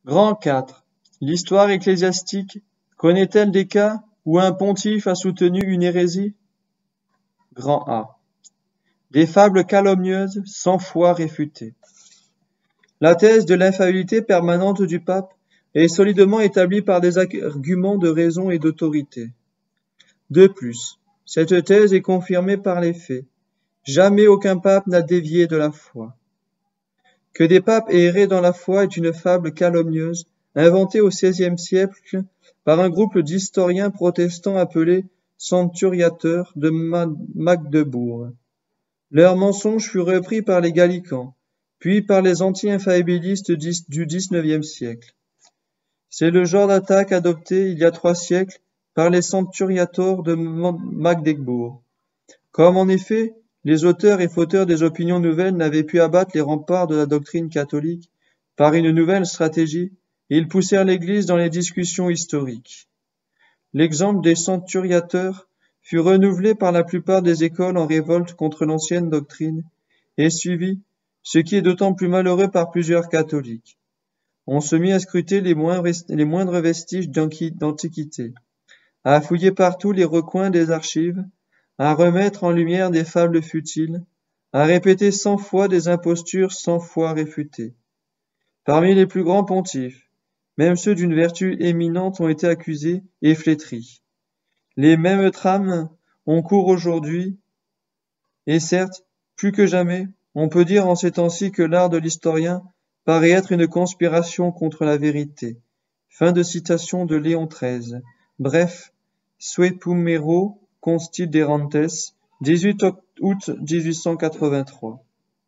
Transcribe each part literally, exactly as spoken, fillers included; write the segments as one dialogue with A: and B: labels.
A: Grand quatre. L'histoire ecclésiastique connaît-elle des cas où un pontife a soutenu une hérésie? Grand A. Des fables calomnieuses cent fois réfutées. La thèse de l'infaillibilité permanente du pape est solidement établie par des arguments de raison et d'autorité. De plus, cette thèse est confirmée par les faits. Jamais aucun pape n'a dévié de la foi. Que des papes aient erré dans la foi est une fable calomnieuse, inventée au seizième siècle par un groupe d'historiens protestants appelés centuriateurs de Magdebourg. Leur mensonge fut repris par les gallicans, puis par les anti-infaillibilistes du dix-neuvième siècle. C'est le genre d'attaque adopté il y a trois siècles par les centuriateurs de Magdebourg. Comme en effet, les auteurs et fauteurs des opinions nouvelles n'avaient pu abattre les remparts de la doctrine catholique par une nouvelle stratégie, ils poussèrent l'Église dans les discussions historiques. L'exemple des centuriateurs fut renouvelé par la plupart des écoles en révolte contre l'ancienne doctrine et suivi, ce qui est d'autant plus malheureux par plusieurs catholiques. On se mit à scruter les moindres, les moindres vestiges d'antiquité, à fouiller partout les recoins des archives, à remettre en lumière des fables futiles, à répéter cent fois des impostures cent fois réfutées. Parmi les plus grands pontifes, même ceux d'une vertu éminente ont été accusés et flétris. Les mêmes trames ont cours aujourd'hui, et certes, plus que jamais, on peut dire en ces temps-ci que l'art de l'historien paraît être une conspiration contre la vérité. Fin de citation de Léon treize. Bref, Suepumero Considerantes, dix-huit août dix-huit cent quatre-vingt-trois.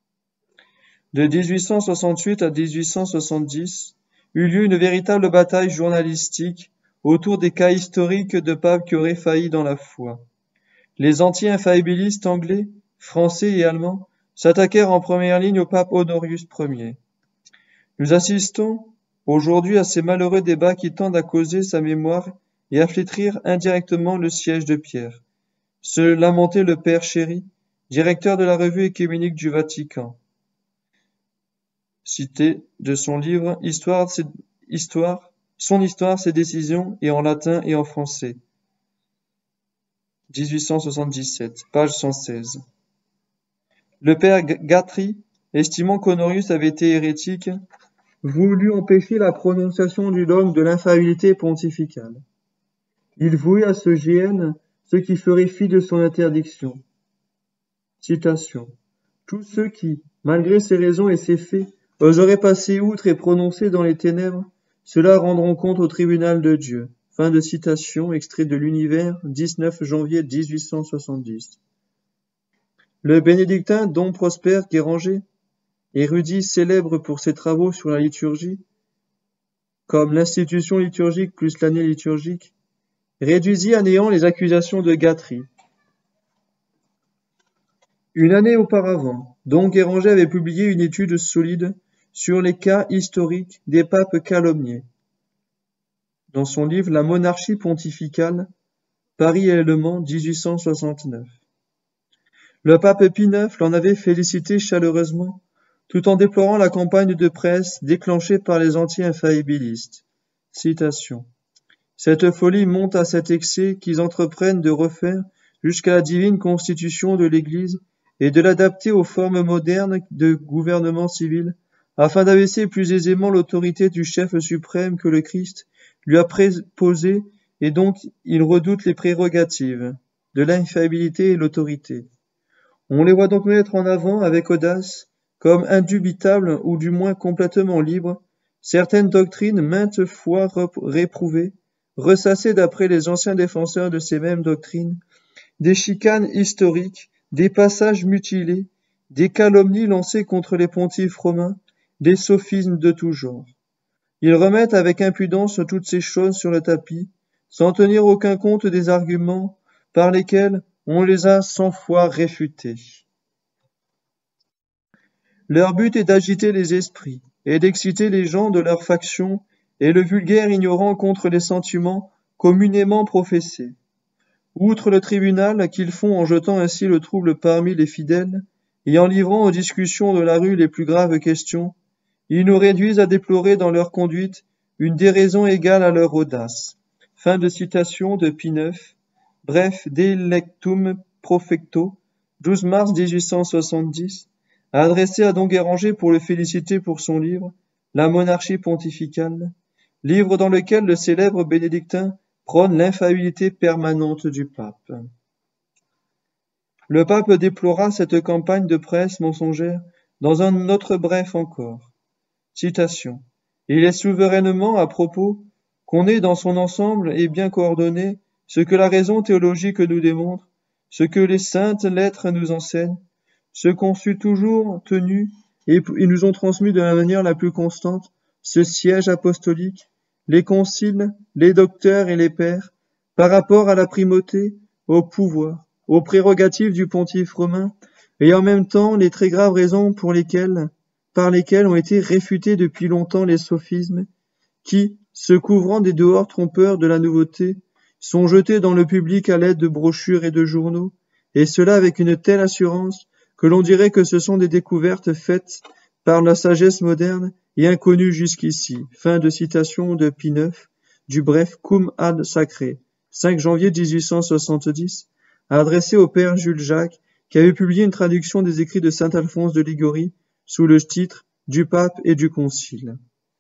A: De dix-huit cent soixante-huit à dix-huit cent soixante-dix, eut lieu une véritable bataille journalistique autour des cas historiques de papes qui auraient failli dans la foi. Les anti-infaillibilistes anglais, français et allemands s'attaquèrent en première ligne au pape Honorius Ier. Nous assistons aujourd'hui à ces malheureux débats qui tendent à causer sa mémoire et à flétrir indirectement le siège de Pierre. Se lamentait le père Chéry, directeur de la revue œcuménique du Vatican. Cité de son livre Histoire, Histoire, son histoire, ses décisions, et en latin et en français. dix-huit cent soixante-dix-sept, page cent seize. Le père Guthrie, estimant qu'Honorius avait été hérétique, voulut empêcher la prononciation du dogme de l'infaillibilité pontificale. Il vouait à ce G N ce qui ferait fi de son interdiction. Citation. Tous ceux qui, malgré ses raisons et ses faits, oseraient passer outre et prononcer dans les ténèbres, ceux-là rendront compte au tribunal de Dieu. Fin de citation, extrait de l'Univers, dix-neuf janvier dix-huit cent soixante-dix. Le bénédictin Dom Prosper Guéranger, érudit célèbre pour ses travaux sur la liturgie, comme l'institution liturgique plus l'année liturgique, réduisit à néant les accusations de Guthrie. Une année auparavant, Dom Guéranger avait publié une étude solide sur les cas historiques des papes calomniés. Dans son livre La monarchie pontificale, Paris et Le Mans, dix-huit cent soixante-neuf. Le pape Pie neuf l'en avait félicité chaleureusement, tout en déplorant la campagne de presse déclenchée par les anti-infaillibilistes. Citation. Cette folie monte à cet excès qu'ils entreprennent de refaire jusqu'à la divine constitution de l'Église et de l'adapter aux formes modernes de gouvernement civil, afin d'abaisser plus aisément l'autorité du chef suprême que le Christ lui a préposé, et donc il redoute les prérogatives de l'infaillibilité et l'autorité. On les voit donc mettre en avant avec audace, comme indubitables ou du moins complètement libres, certaines doctrines maintes fois réprouvées, ressassées d'après les anciens défenseurs de ces mêmes doctrines, des chicanes historiques, des passages mutilés, des calomnies lancées contre les pontifes romains, des sophismes de tout genre. Ils remettent avec impudence toutes ces choses sur le tapis, sans tenir aucun compte des arguments par lesquels on les a cent fois réfutés. Leur but est d'agiter les esprits et d'exciter les gens de leur faction et le vulgaire ignorant contre les sentiments communément professés. Outre le tribunal qu'ils font en jetant ainsi le trouble parmi les fidèles et en livrant aux discussions de la rue les plus graves questions, Ils nous réduisent à déplorer dans leur conduite une déraison égale à leur audace. Fin de citation de Pie neuf. Bref, Delectum Profecto, douze mars mille huit cent soixante-dix, adressé à Don Guéranger pour le féliciter pour son livre La monarchie pontificale, livre dans lequel le célèbre bénédictin prône l'infaillibilité permanente du pape. Le pape déplora cette campagne de presse mensongère dans un autre bref encore. Citation. Il est souverainement à propos qu'on ait dans son ensemble et bien coordonné ce que la raison théologique nous démontre, ce que les saintes lettres nous enseignent, ce qu'on fut toujours tenu et ils nous ont transmis de la manière la plus constante, ce siège apostolique, les conciles, les docteurs et les pères, par rapport à la primauté, au pouvoir, aux prérogatives du pontife romain, et en même temps les très graves raisons pour lesquelles, par lesquelles ont été réfutés depuis longtemps les sophismes, qui, se couvrant des dehors trompeurs de la nouveauté, sont jetés dans le public à l'aide de brochures et de journaux, et cela avec une telle assurance que l'on dirait que ce sont des découvertes faites par la sagesse moderne et inconnues jusqu'ici. Fin de citation de Pie neuf, du bref Cum ad Sacre, cinq janvier mille huit cent soixante-dix, adressé au père Jules Jacques, qui avait publié une traduction des écrits de saint Alphonse de Liguori sous le titre du pape et du concile.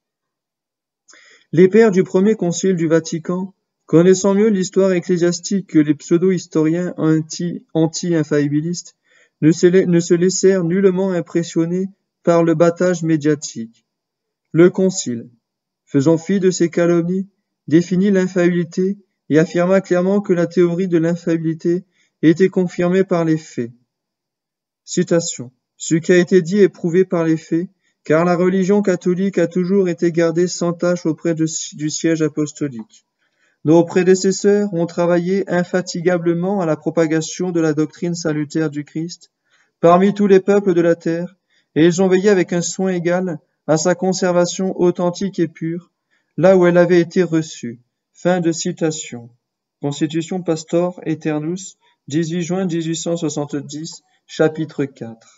A: Les pères du premier concile du Vatican, connaissant mieux l'histoire ecclésiastique que les pseudo-historiens anti, anti-infaillibilistes, ne se, ne se laissèrent nullement impressionner par le battage médiatique. Le concile, faisant fi de ces calomnies, définit l'infaillibilité et affirma clairement que la théorie de l'infaillibilité était confirmée par les faits. Citation. Ce qui a été dit est prouvé par les faits, car la religion catholique a toujours été gardée sans tache auprès de, du siège apostolique. Nos prédécesseurs ont travaillé infatigablement à la propagation de la doctrine salutaire du Christ parmi tous les peuples de la terre, et ils ont veillé avec un soin égal à sa conservation authentique et pure, là où elle avait été reçue. Fin de citation. Constitution Pastor Aeternus, dix-huit juin mille huit cent soixante-dix, chapitre quatre.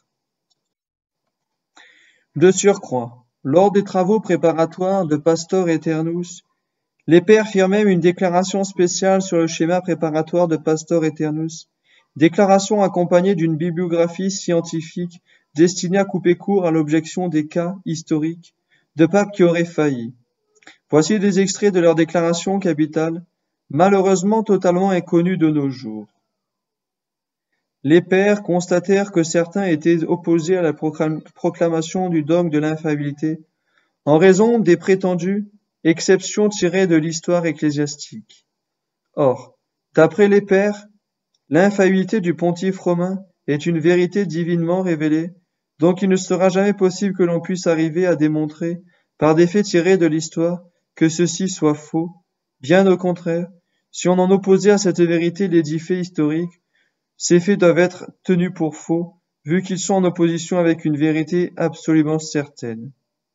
A: De surcroît, lors des travaux préparatoires de Pastor Aeternus, les pères firent même une déclaration spéciale sur le schéma préparatoire de Pastor Aeternus, déclaration accompagnée d'une bibliographie scientifique destinée à couper court à l'objection des cas historiques de papes qui auraient failli. Voici des extraits de leur déclaration capitale, malheureusement totalement inconnue de nos jours. Les pères constatèrent que certains étaient opposés à la proclamation du dogme de l'infaillibilité en raison des prétendues exceptions tirées de l'histoire ecclésiastique. Or, d'après les pères, l'infaillibilité du pontife romain est une vérité divinement révélée, donc il ne sera jamais possible que l'on puisse arriver à démontrer, par des faits tirés de l'histoire, que ceci soit faux. Bien au contraire, si on en opposait à cette vérité les dix faits historiques, ces faits doivent être tenus pour faux, vu qu'ils sont en opposition avec une vérité absolument certaine.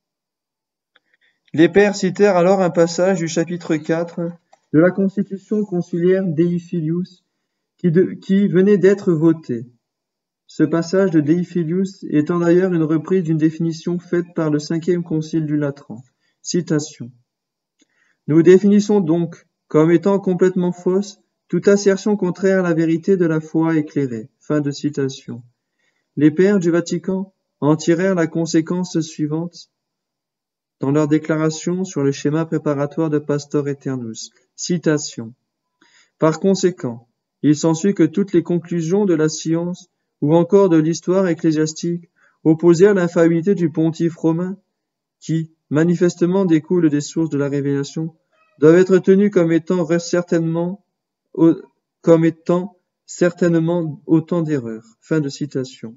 A: Les pères citèrent alors un passage du chapitre quatre de la Constitution conciliaire Dei Filius qui, de, qui venait d'être votée. Ce passage de Dei Filius étant d'ailleurs une reprise d'une définition faite par le cinquième concile du Latran. Citation. Nous définissons donc comme étant complètement fausse toute assertion contraire à la vérité de la foi éclairée. Fin de citation. Les pères du Vatican en tirèrent la conséquence suivante dans leur déclaration sur le schéma préparatoire de Pastor Aeternus. Citation. Par conséquent, il s'ensuit que toutes les conclusions de la science ou encore de l'histoire ecclésiastique opposées à l'infaillibilité du pontife romain, qui, manifestement découlent des sources de la révélation, doivent être tenues comme étant certainement comme étant certainement autant d'erreurs. Fin de citation.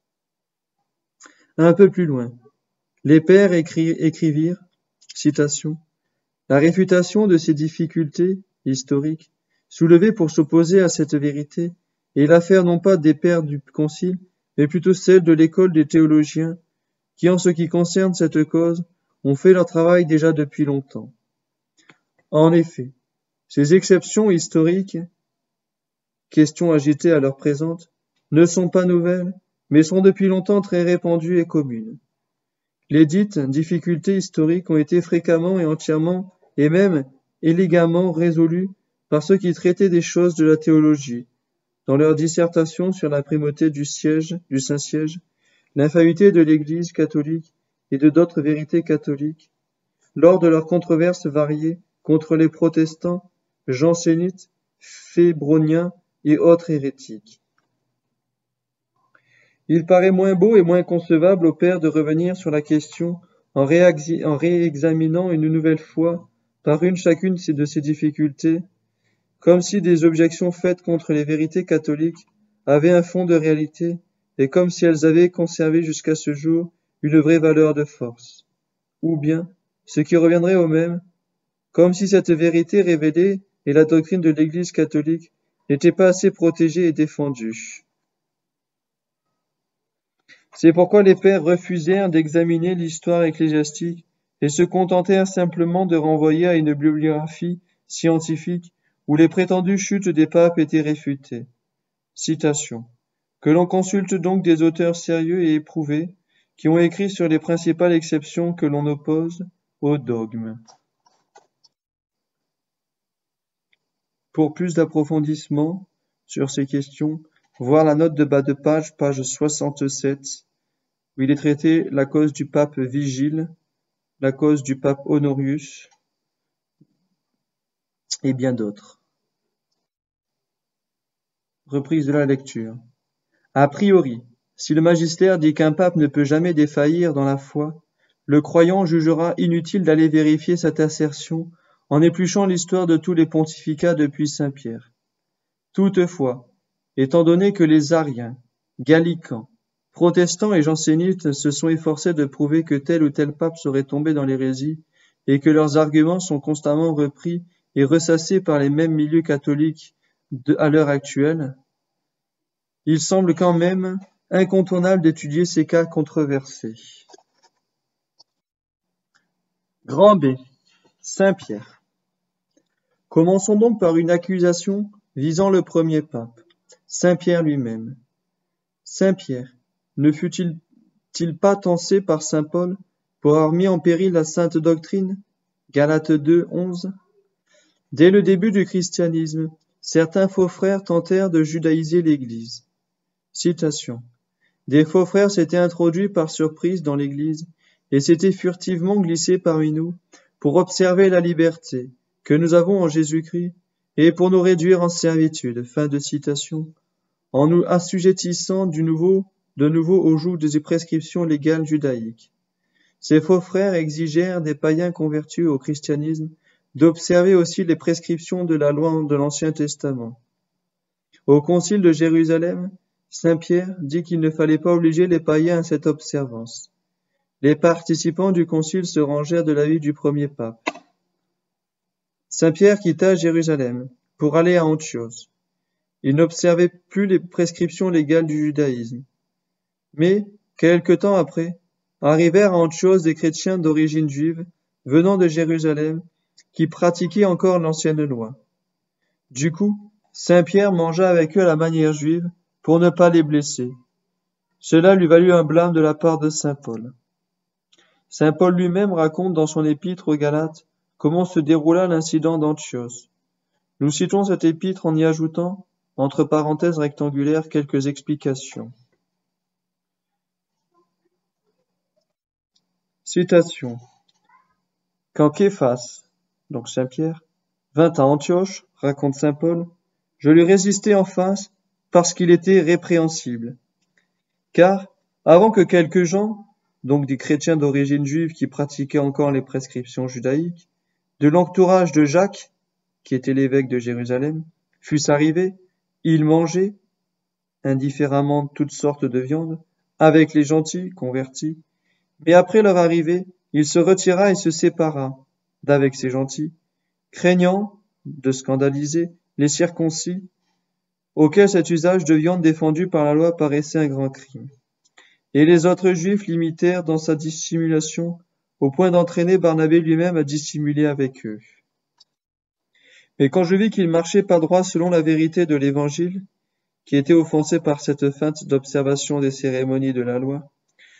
A: Un peu plus loin, les pères écri écrivirent, citation, la réfutation de ces difficultés historiques soulevées pour s'opposer à cette vérité est l'affaire non pas des pères du concile, mais plutôt celle de l'école des théologiens, qui en ce qui concerne cette cause, ont fait leur travail déjà depuis longtemps. En effet, ces exceptions historiques, questions agitées à l'heure présente, ne sont pas nouvelles, mais sont depuis longtemps très répandues et communes. Les dites difficultés historiques ont été fréquemment et entièrement, et même élégamment résolues par ceux qui traitaient des choses de la théologie, dans leurs dissertations sur la primauté du siège, du Saint-Siège, l'infaillibilité de l'Église catholique et de d'autres vérités catholiques, lors de leurs controverses variées contre les protestants, jansénites, fébroniens et autres hérétiques. Il paraît moins beau et moins concevable au père de revenir sur la question en, réaxi- en réexaminant une nouvelle fois par une chacune de ces difficultés, comme si des objections faites contre les vérités catholiques avaient un fond de réalité et comme si elles avaient conservé jusqu'à ce jour une vraie valeur de force. Ou bien, ce qui reviendrait au même, comme si cette vérité révélée et la doctrine de l'Église catholique n'étaient pas assez protégées et défendues. C'est pourquoi les pères refusèrent d'examiner l'histoire ecclésiastique et se contentèrent simplement de renvoyer à une bibliographie scientifique où les prétendues chutes des papes étaient réfutées. Citation. Que l'on consulte donc des auteurs sérieux et éprouvés qui ont écrit sur les principales exceptions que l'on oppose au dogme. Pour plus d'approfondissement sur ces questions, voir la note de bas de page, page soixante-sept, où il est traité la cause du pape Vigile, la cause du pape Honorius, et bien d'autres. Reprise de la lecture. A priori, si le magistère dit qu'un pape ne peut jamais défaillir dans la foi, le croyant jugera inutile d'aller vérifier cette assertion en épluchant l'histoire de tous les pontificats depuis saint Pierre. Toutefois, étant donné que les ariens, gallicans, protestants et jansénites se sont efforcés de prouver que tel ou tel pape serait tombé dans l'hérésie et que leurs arguments sont constamment repris et ressassés par les mêmes milieux catholiques de, à l'heure actuelle, il semble quand même incontournable d'étudier ces cas controversés. Grand B. Saint Pierre. Commençons donc par une accusation visant le premier pape, saint Pierre lui-même. Saint Pierre, ne fut-il pas tensé par saint Paul pour avoir mis en péril la sainte doctrine? Galates deux, onze. Dès le début du christianisme, certains faux frères tentèrent de judaïser l'Église. Citation. Des faux frères s'étaient introduits par surprise dans l'Église et s'étaient furtivement glissés parmi nous pour observer la liberté que nous avons en Jésus-Christ et pour nous réduire en servitude. Fin de citation. En nous assujettissant du nouveau, de nouveau au joug des prescriptions légales judaïques. Ces faux frères exigèrent des païens convertis au christianisme d'observer aussi les prescriptions de la loi de l'Ancien Testament. Au concile de Jérusalem, saint Pierre dit qu'il ne fallait pas obliger les païens à cette observance. Les participants du concile se rangèrent de l'avis du premier pape. Saint Pierre quitta Jérusalem pour aller à Antioche. Il n'observait plus les prescriptions légales du judaïsme. Mais, quelque temps après, arrivèrent à Antioche des chrétiens d'origine juive, venant de Jérusalem, qui pratiquaient encore l'ancienne loi. Du coup, saint Pierre mangea avec eux à la manière juive, pour ne pas les blesser. Cela lui valut un blâme de la part de saint Paul. Saint Paul lui-même raconte dans son épître aux Galates comment se déroula l'incident d'Antioche. Nous citons cet épître en y ajoutant, entre parenthèses rectangulaires, quelques explications. Citation. Quand Képhas, donc saint Pierre, vint à Antioche, raconte saint Paul, je lui résistai en face parce qu'il était répréhensible. Car, avant que quelques gens, donc des chrétiens d'origine juive qui pratiquaient encore les prescriptions judaïques, de l'entourage de Jacques, qui était l'évêque de Jérusalem, fussent arrivés, il mangeait, indifféremment toutes sortes de viandes, avec les gentils, convertis, mais après leur arrivée, il se retira et se sépara d'avec ces gentils, craignant de scandaliser les circoncis, auxquels cet usage de viande défendu par la loi paraissait un grand crime. Et les autres juifs l'imitèrent dans sa dissimulation, au point d'entraîner Barnabé lui-même à dissimuler avec eux. Mais quand je vis qu'il marchait pas droit selon la vérité de l'Évangile, qui était offensé par cette feinte d'observation des cérémonies de la loi,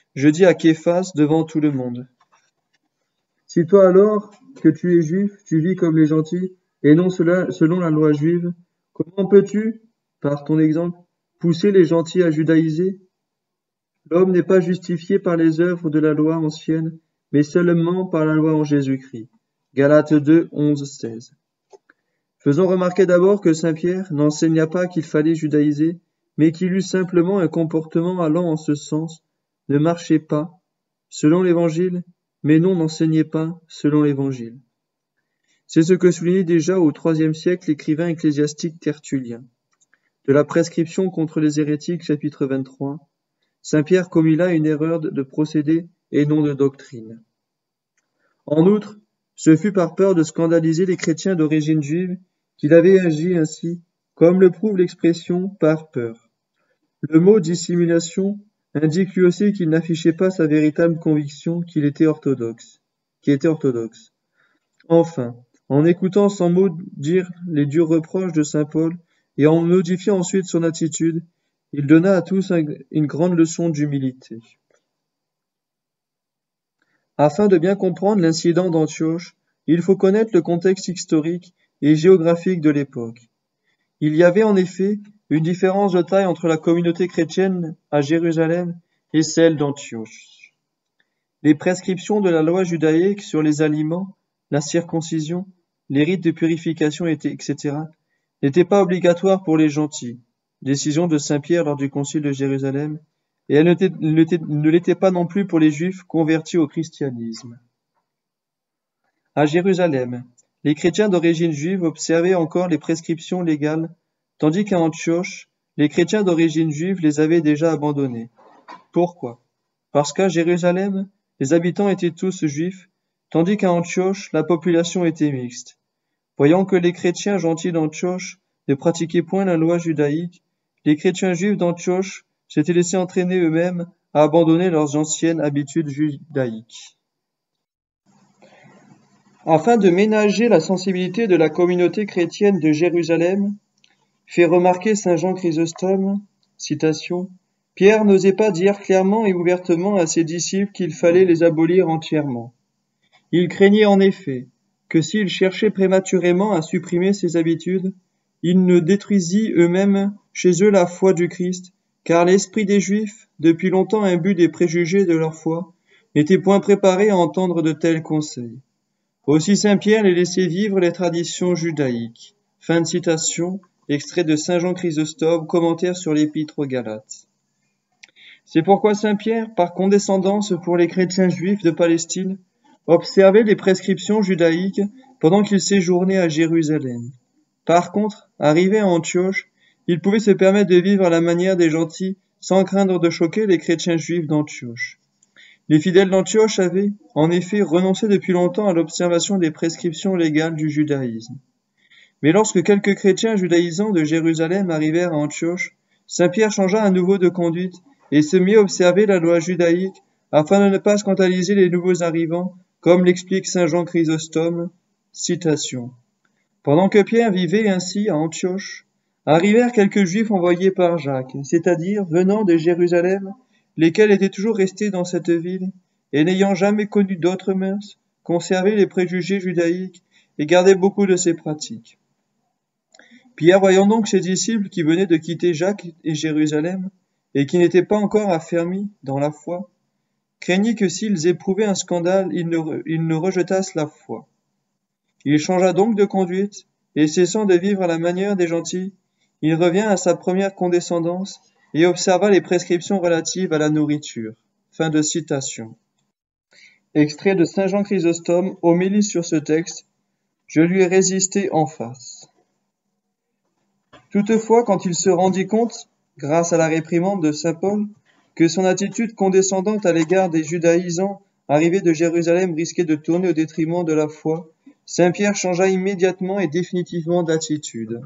A: je dis à Képhas devant tout le monde. Si toi alors, que tu es juif, tu vis comme les gentils, et non cela, selon la loi juive, comment peux-tu, par ton exemple, pousser les gentils à judaïser? L'homme n'est pas justifié par les œuvres de la loi ancienne, mais seulement par la loi en Jésus-Christ. Galates deux, onze, seize. Faisons remarquer d'abord que saint Pierre n'enseigna pas qu'il fallait judaïser, mais qu'il eut simplement un comportement allant en ce sens, ne marchez pas, selon l'Évangile, mais non n'enseignez pas, selon l'Évangile. C'est ce que soulignait déjà au troisième siècle l'écrivain ecclésiastique Tertullien. De la prescription contre les hérétiques, chapitre vingt-trois, saint Pierre commit là une erreur de procédé et non de doctrine. En outre, ce fut par peur de scandaliser les chrétiens d'origine juive qu'il avait agi ainsi, comme le prouve l'expression « par peur ». Le mot « dissimulation » indique lui aussi qu'il n'affichait pas sa véritable conviction qu'il était orthodoxe, qui était orthodoxe. Enfin, en écoutant sans mot dire les durs reproches de saint Paul et en modifiant ensuite son attitude, il donna à tous une grande leçon d'humilité. Afin de bien comprendre l'incident d'Antioche, il faut connaître le contexte historique et géographique de l'époque. Il y avait en effet une différence de taille entre la communauté chrétienne à Jérusalem et celle d'Antioche. Les prescriptions de la loi judaïque sur les aliments, la circoncision, les rites de purification, et cetera, n'étaient pas obligatoires pour les gentils, décision de saint Pierre lors du concile de Jérusalem, et elle ne l'était pas non plus pour les juifs convertis au christianisme. À Jérusalem, les chrétiens d'origine juive observaient encore les prescriptions légales, tandis qu'à Antioche, les chrétiens d'origine juive les avaient déjà abandonnées. Pourquoi? Parce qu'à Jérusalem, les habitants étaient tous juifs, tandis qu'à Antioche, la population était mixte. Voyant que les chrétiens gentils d'Antioche ne pratiquaient point la loi judaïque, les chrétiens juifs d'Antioche s'étaient laissés entraîner eux-mêmes à abandonner leurs anciennes habitudes judaïques. Afin de ménager la sensibilité de la communauté chrétienne de Jérusalem, fait remarquer saint Jean Chrysostome, citation, « Pierre n'osait pas dire clairement et ouvertement à ses disciples qu'il fallait les abolir entièrement. Il craignait en effet que s'ils cherchaient prématurément à supprimer ces habitudes, ils ne détruisissent eux-mêmes chez eux la foi du Christ, car l'esprit des Juifs, depuis longtemps imbu des préjugés de leur foi, n'était point préparé à entendre de tels conseils. Aussi saint Pierre les laissait vivre les traditions judaïques. » Fin de citation, extrait de saint Jean Chrysostome, commentaire sur l'épître aux Galates. C'est pourquoi saint Pierre, par condescendance pour les chrétiens juifs de Palestine, observait les prescriptions judaïques pendant qu'il séjournait à Jérusalem. Par contre, arrivé à Antioche, il pouvait se permettre de vivre à la manière des gentils sans craindre de choquer les chrétiens juifs d'Antioche. Les fidèles d'Antioche avaient, en effet, renoncé depuis longtemps à l'observation des prescriptions légales du judaïsme. Mais lorsque quelques chrétiens judaïsants de Jérusalem arrivèrent à Antioche, saint Pierre changea à nouveau de conduite et se mit à observer la loi judaïque afin de ne pas scandaliser les nouveaux arrivants, comme l'explique saint Jean Chrysostome, citation. Pendant que Pierre vivait ainsi à Antioche, arrivèrent quelques juifs envoyés par Jacques, c'est-à-dire venant de Jérusalem, lesquels étaient toujours restés dans cette ville, et n'ayant jamais connu d'autres mœurs, conservaient les préjugés judaïques et gardaient beaucoup de ces pratiques. Pierre, voyant donc ses disciples qui venaient de quitter Jacques et Jérusalem, et qui n'étaient pas encore affermis dans la foi, craignit que s'ils éprouvaient un scandale, ils ne, ils ne rejetassent la foi. Il changea donc de conduite, et cessant de vivre à la manière des gentils, il revint à sa première condescendance et observa les prescriptions relatives à la nourriture. Fin de citation. Extrait de saint Jean Chrysostome, homélie sur ce texte, je lui ai résisté en face. Toutefois, quand il se rendit compte, grâce à la réprimande de saint Paul, que son attitude condescendante à l'égard des judaïsants arrivés de Jérusalem risquait de tourner au détriment de la foi, saint Pierre changea immédiatement et définitivement d'attitude.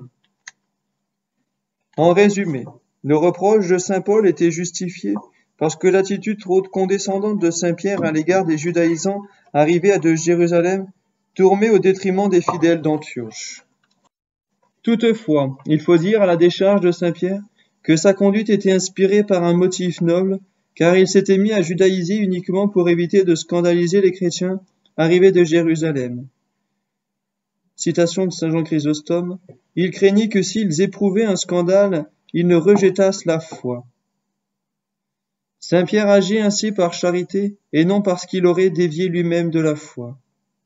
A: En résumé, le reproche de saint Paul était justifié parce que l'attitude trop condescendante de saint Pierre à l'égard des judaïsants arrivés de Jérusalem tournait au détriment des fidèles d'Antioche. Toutefois, il faut dire à la décharge de saint Pierre que sa conduite était inspirée par un motif noble, car il s'était mis à judaïser uniquement pour éviter de scandaliser les chrétiens arrivés de Jérusalem. Citation de saint Jean Chrysostome. Il craignit que s'ils éprouvaient un scandale, ils ne rejetassent la foi. Saint Pierre agit ainsi par charité et non parce qu'il aurait dévié lui-même de la foi.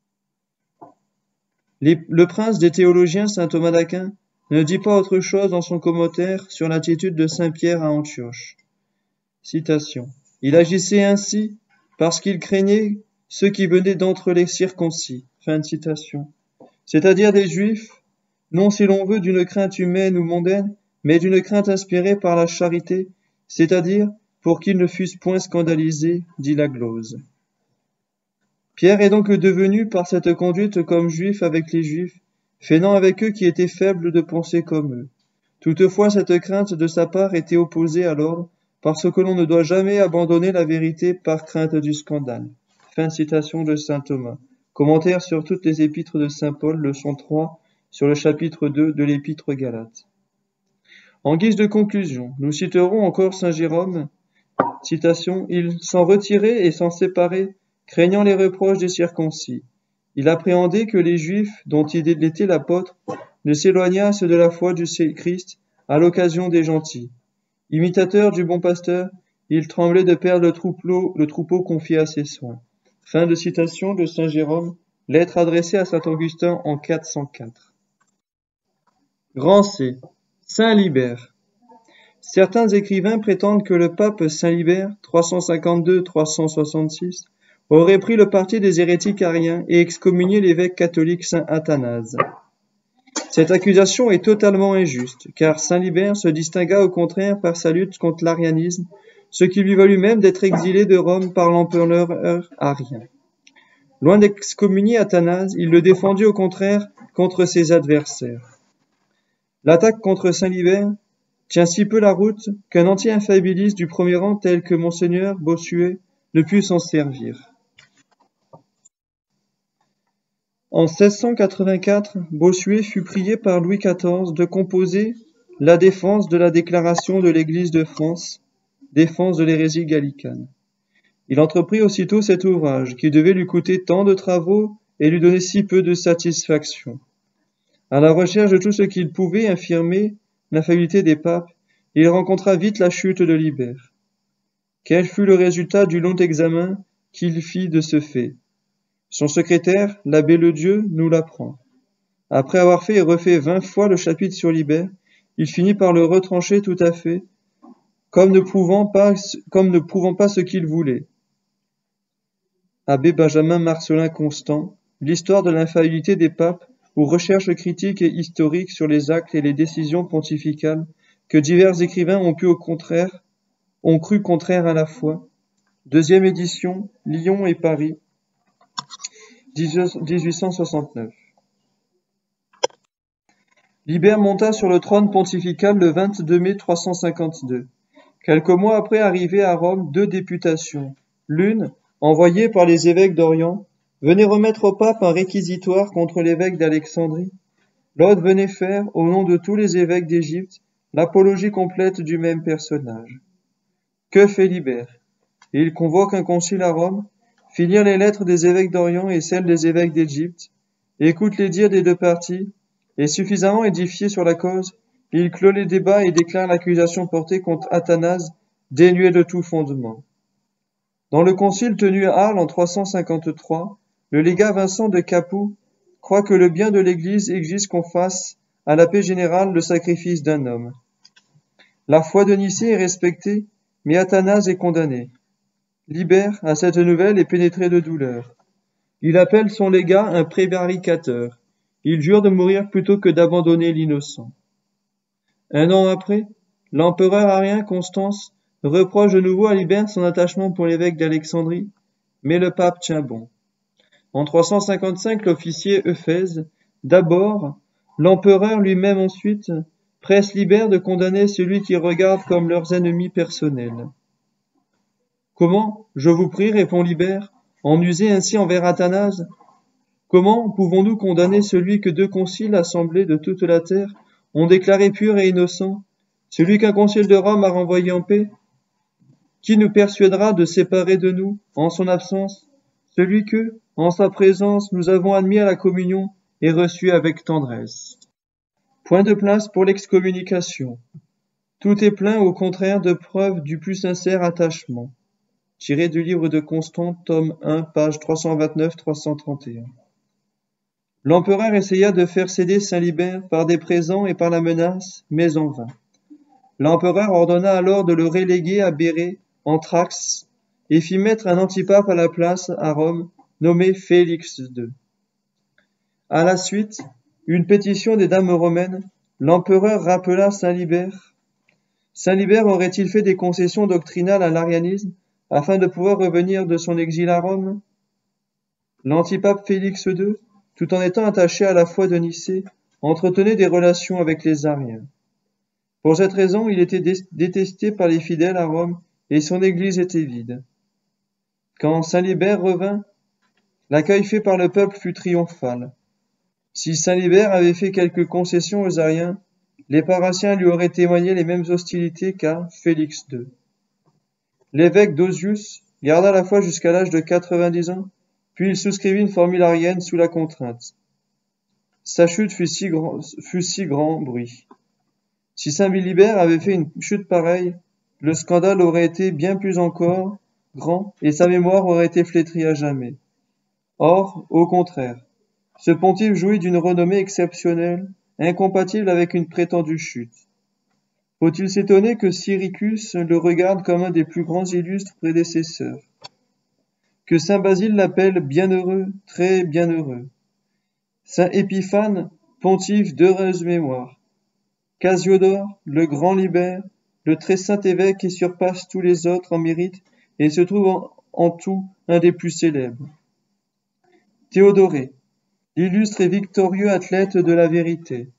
A: Les, le prince des théologiens, saint Thomas d'Aquin, ne dit pas autre chose dans son commentaire sur l'attitude de saint Pierre à Antioche. Citation. Il agissait ainsi parce qu'il craignait ceux qui venaient d'entre les circoncis. Fin de citation. C'est-à-dire des Juifs, non si l'on veut d'une crainte humaine ou mondaine, mais d'une crainte inspirée par la charité, c'est-à-dire pour qu'ils ne fussent point scandalisés, dit la glose. Pierre est donc devenu par cette conduite comme juif avec les Juifs, feinant avec eux qui étaient faibles de penser comme eux. Toutefois, cette crainte de sa part était opposée à l'ordre, parce que l'on ne doit jamais abandonner la vérité par crainte du scandale. Fin de citation de saint Thomas. Commentaire sur toutes les épîtres de saint Paul, leçon trois, sur le chapitre deux de l'épître Galates. En guise de conclusion, nous citerons encore saint Jérôme. Citation. Il s'en retirait et s'en séparait, craignant les reproches des circoncis. Il appréhendait que les Juifs, dont il était l'apôtre, ne s'éloignassent de la foi du Christ à l'occasion des gentils. Imitateur du bon pasteur, il tremblait de perdre le troupeau, le troupeau confié à ses soins. Fin de citation de saint Jérôme, lettre adressée à saint Augustin en quatre cent quatre. Grand C. Saint Libère. Certains écrivains prétendent que le pape Saint Libère, trois cent cinquante-deux à trois cent soixante-six, aurait pris le parti des hérétiques ariens et excommunié l'évêque catholique Saint Athanase. Cette accusation est totalement injuste, car Saint Libère se distingua au contraire par sa lutte contre l'arianisme, ce qui lui valut même d'être exilé de Rome par l'empereur arien. Loin d'excommunier Athanase, il le défendit au contraire contre ses adversaires. L'attaque contre Saint Libère tient si peu la route qu'un anti-infaillibiliste du premier rang tel que Monseigneur Bossuet ne put s'en servir. En seize cent quatre-vingt-quatre, Bossuet fut prié par Louis quatorze de composer la défense de la déclaration de l'Église de France, défense de l'hérésie gallicane. Il entreprit aussitôt cet ouvrage, qui devait lui coûter tant de travaux et lui donner si peu de satisfaction. À la recherche de tout ce qu'il pouvait infirmer l'infaillibilité des papes, il rencontra vite la chute de Libère. Quel fut le résultat du long examen qu'il fit de ce fait? Son secrétaire, l'abbé Ledieu, nous l'apprend. Après avoir fait et refait vingt fois le chapitre sur Libère, il finit par le retrancher tout à fait, comme ne prouvant pas, comme ne prouvant pas ce qu'il voulait. Abbé Benjamin Marcelin Constant, l'histoire de l'infaillibilité des papes, ou recherche critique et historique sur les actes et les décisions pontificales que divers écrivains ont pu au contraire, ont cru contraires à la foi. Deuxième édition, Lyon et Paris, dix-huit cent soixante-neuf. Libère monta sur le trône pontifical le vingt-deux mai trois cent cinquante-deux. Quelques mois après arrivaient à Rome deux députations. L'une, envoyée par les évêques d'Orient, venait remettre au pape un réquisitoire contre l'évêque d'Alexandrie. L'autre venait faire, au nom de tous les évêques d'Égypte, l'apologie complète du même personnage. Que fait Libère? Il convoque un concile à Rome, fit lire les lettres des évêques d'Orient et celles des évêques d'Égypte, écoute les dires des deux parties, et suffisamment édifié sur la cause, il clôt les débats et déclare l'accusation portée contre Athanase dénuée de tout fondement. Dans le concile tenu à Arles en trois cent cinquante-trois, le légat Vincent de Capoue croit que le bien de l'Église exige qu'on fasse, à la paix générale, le sacrifice d'un homme. La foi de Nicée est respectée, mais Athanase est condamné. Libère, à cette nouvelle, est pénétré de douleur. Il appelle son légat un prévaricateur. Il jure de mourir plutôt que d'abandonner l'innocent. Un an après, l'empereur arien Constance reproche de nouveau à Libère son attachement pour l'évêque d'Alexandrie, mais le pape tient bon. En trois cent cinquante-cinq, l'officier Euphèse, d'abord, l'empereur lui-même ensuite, presse Libère de condamner celui qui regarde comme leurs ennemis personnels. Comment, je vous prie, répond Libère, en user ainsi envers Athanase? Comment pouvons-nous condamner celui que deux conciles assemblés de toute la terre ont déclaré pur et innocent, celui qu'un concile de Rome a renvoyé en paix? Qui nous persuadera de séparer de nous, en son absence, celui que, en sa présence, nous avons admis à la communion et reçu avec tendresse? Point de place pour l'excommunication. Tout est plein, au contraire, de preuves du plus sincère attachement. Tiré du livre de Constant, tome un, page trois cent vingt-neuf à trois cent trente et un. L'empereur essaya de faire céder Saint-Libert par des présents et par la menace, mais en vain. L'empereur ordonna alors de le reléguer à Bérée, en Thrace, et fit mettre un antipape à la place à Rome, nommé Félix deux. À la suite, une pétition des dames romaines, l'empereur rappela Saint-Libert. Saint-Libert aurait-il fait des concessions doctrinales à l'arianisme afin de pouvoir revenir de son exil à Rome? L'antipape Félix deux, tout en étant attaché à la foi de Nicée, entretenait des relations avec les Ariens. Pour cette raison, il était dé- détesté par les fidèles à Rome et son église était vide. Quand Saint-Libert revint, l'accueil fait par le peuple fut triomphal. Si Saint-Libert avait fait quelques concessions aux Ariens, les Parassiens lui auraient témoigné les mêmes hostilités qu'à Félix deux. L'évêque d'Osius garda la foi jusqu'à l'âge de quatre-vingt-dix ans, puis il souscrivit une formule arienne sous la contrainte. Sa chute fut si grand, fut si grand bruit. Si Saint-Bilibert avait fait une chute pareille, le scandale aurait été bien plus encore grand et sa mémoire aurait été flétrie à jamais. Or, au contraire, ce pontife jouit d'une renommée exceptionnelle, incompatible avec une prétendue chute. Faut-il s'étonner que Syricus le regarde comme un des plus grands illustres prédécesseurs? Que saint Basile l'appelle bienheureux, très bienheureux. Saint Épiphane, pontife d'heureuse mémoire. Casiodore, le grand Libère, le très saint évêque qui surpasse tous les autres en mérite et se trouve en, en tout un des plus célèbres. Théodoré, l'illustre et victorieux athlète de la vérité.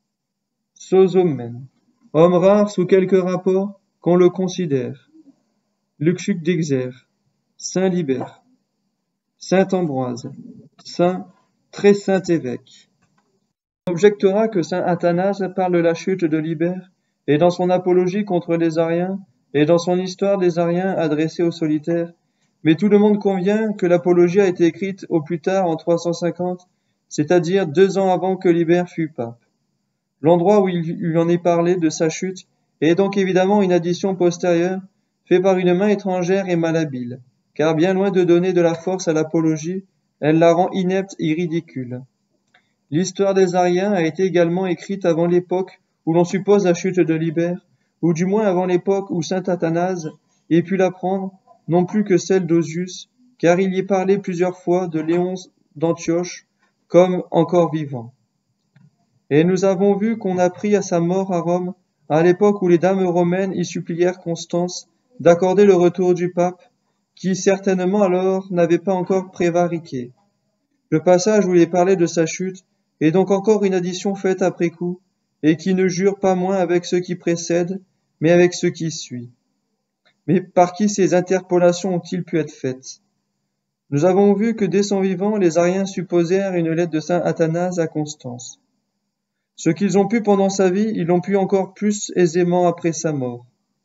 A: Sosomène, homme rare sous quelques rapports qu'on le considère. Luxuc d'Exerre, saint Libère. Saint Ambroise, saint, très saint évêque. On objectera que saint Athanase parle de la chute de Libère, et dans son apologie contre les Ariens, et dans son histoire des Ariens adressée aux solitaires, mais tout le monde convient que l'apologie a été écrite au plus tard en trois cent cinquante, c'est-à-dire deux ans avant que Libère fût pape. L'endroit où il lui en est parlé de sa chute est donc évidemment une addition postérieure, faite par une main étrangère et malhabile. Car bien loin de donner de la force à l'apologie, elle la rend inepte et ridicule. L'histoire des Ariens a été également écrite avant l'époque où l'on suppose la chute de Libère, ou du moins avant l'époque où saint Athanase ait pu l'apprendre, non plus que celle d'Osius, car il y est parlé plusieurs fois de Léon d'Antioche comme encore vivant. Et nous avons vu qu'on apprit à sa mort à Rome, à l'époque où les dames romaines y supplièrent Constance d'accorder le retour du pape, qui certainement alors n'avait pas encore prévariqué. Le passage où il est parlé de sa chute est donc encore une addition faite après coup, et qui ne jure pas moins avec ce qui précède, mais avec ce qui suit. Mais par qui ces interpolations ont-ils pu être faites? Nous avons vu que dès son vivant, les Ariens supposèrent une lettre de saint Athanase à Constance. Ce qu'ils ont pu pendant sa vie, ils l'ont pu encore plus aisément après sa mort.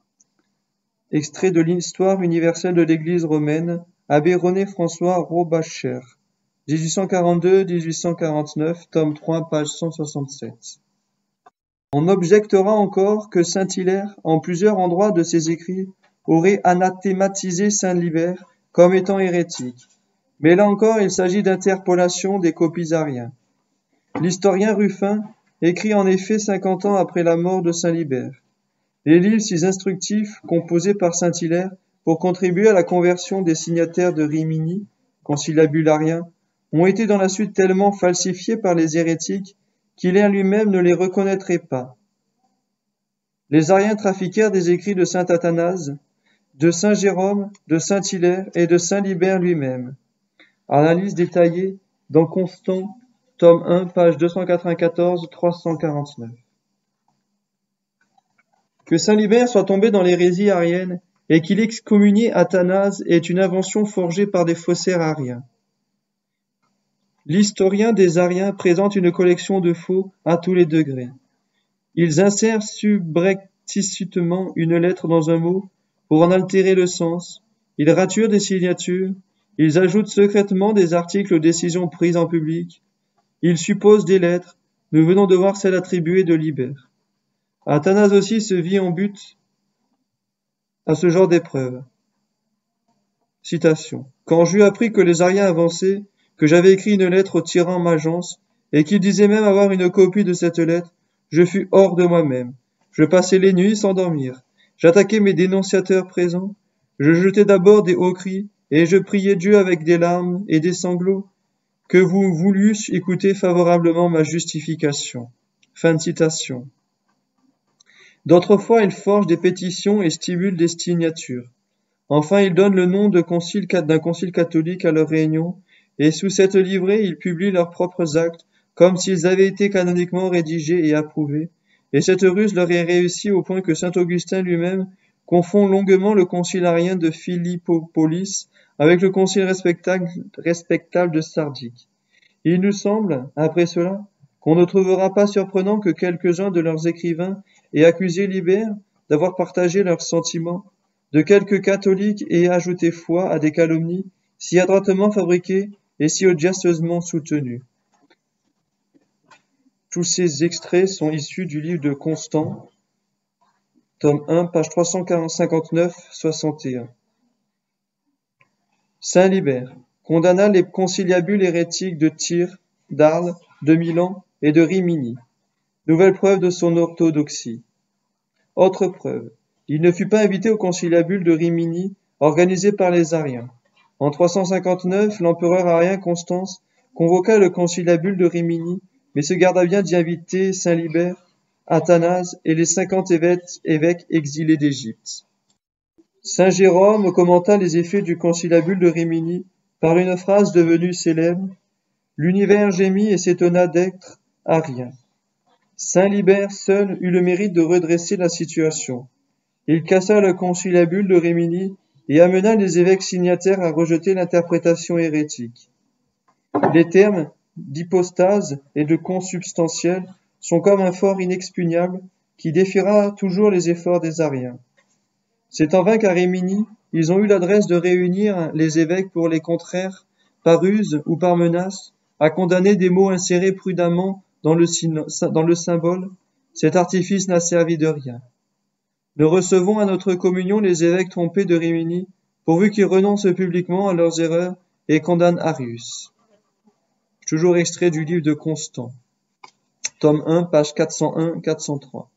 A: Extrait de l'Histoire universelle de l'Église romaine, abbé René François Robacher, dix-huit cent quarante-deux à dix-huit cent quarante-neuf, tome trois, page cent soixante-sept. On objectera encore que saint Hilaire, en plusieurs endroits de ses écrits, aurait anathématisé saint Libère comme étant hérétique. Mais là encore, il s'agit d'interpolation des copies ariens. L'historien Ruffin écrit en effet cinquante ans après la mort de saint Libère. Les livres si instructifs, composés par saint Hilaire pour contribuer à la conversion des signataires de Rimini, conciliabulariens, ont été dans la suite tellement falsifiés par les hérétiques qu'Hilaire lui-même ne les reconnaîtrait pas. Les Ariens trafiquèrent des écrits de saint Athanase, de saint Jérôme, de saint Hilaire et de saint Libère lui-même. Analyse détaillée dans Constant, tome un, page deux cent quatre-vingt-quatorze à trois cent quarante-neuf. Que saint Libère soit tombé dans l'hérésie arienne et qu'il excommuniait Athanase est une invention forgée par des faussaires ariens. L'historien des Ariens présente une collection de faux à tous les degrés. Ils insèrent subrepticement une lettre dans un mot, pour en altérer le sens. Ils raturent des signatures. Ils ajoutent secrètement des articles aux décisions prises en public. Ils supposent des lettres. Nous venons de voir celle attribuée de Libère. Athanase aussi se vit en but à ce genre d'épreuve. Citation. Quand j'eus appris que les Ariens avançaient, que j'avais écrit une lettre au tyran Magence, et qu'il disait même avoir une copie de cette lettre, je fus hors de moi-même. Je passais les nuits sans dormir. J'attaquais mes dénonciateurs présents. Je jetais d'abord des hauts cris, et je priais Dieu avec des larmes et des sanglots, que vous voulussiez écouter favorablement ma justification. Fin de citation. D'autres fois, il forge des pétitions et stimule des signatures. Enfin, il donne le nom de concile, d'un concile catholique à leur réunion, et sous cette livrée, ils publient leurs propres actes, comme s'ils avaient été canoniquement rédigés et approuvés. Et cette ruse leur est réussie au point que saint Augustin lui-même confond longuement le concile arien de Philippopolis avec le concile respectable, respectable de Sardique. Il nous semble, après cela, qu'on ne trouvera pas surprenant que quelques-uns de leurs écrivains aient accusé Libère d'avoir partagé leurs sentiments, de quelques catholiques aient ajouté foi à des calomnies si adroitement fabriquées et si audacieusement soutenues. Tous ces extraits sont issus du livre de Constant, tome un, page trois cent cinquante-neuf à soixante et un. Saint Libère condamna les conciliabules hérétiques de Tyr, d'Arles, de Milan et de Rimini. Nouvelle preuve de son orthodoxie. Autre preuve. Il ne fut pas invité au conciliabule de Rimini, organisé par les Ariens. En trois cent cinquante-neuf, l'empereur arien Constance convoqua le conciliabule de Rimini, mais se garda bien d'y inviter Saint Libère, Athanase et les cinquante évêques, évêques exilés d'Égypte. Saint Jérôme commenta les effets du conciliabule de Rimini par une phrase devenue célèbre. L'univers gémit et s'étonna d'être arien. Saint Libère seul eut le mérite de redresser la situation. Il cassa le conciliabule de Rimini et amena les évêques signataires à rejeter l'interprétation hérétique. Les termes d'hypostase et de consubstantiel sont comme un fort inexpugnable qui défiera toujours les efforts des Ariens. C'est en vain qu'à Rimini, ils ont eu l'adresse de réunir les évêques pour les contraires, par ruse ou par menace, à condamner des mots insérés prudemment dans le, dans le symbole. Cet artifice n'a servi de rien. Nous recevons à notre communion les évêques trompés de Rimini, pourvu qu'ils renoncent publiquement à leurs erreurs et condamnent Arius. Toujours extrait du livre de Constant, tome un, page quatre cent un à quatre cent trois.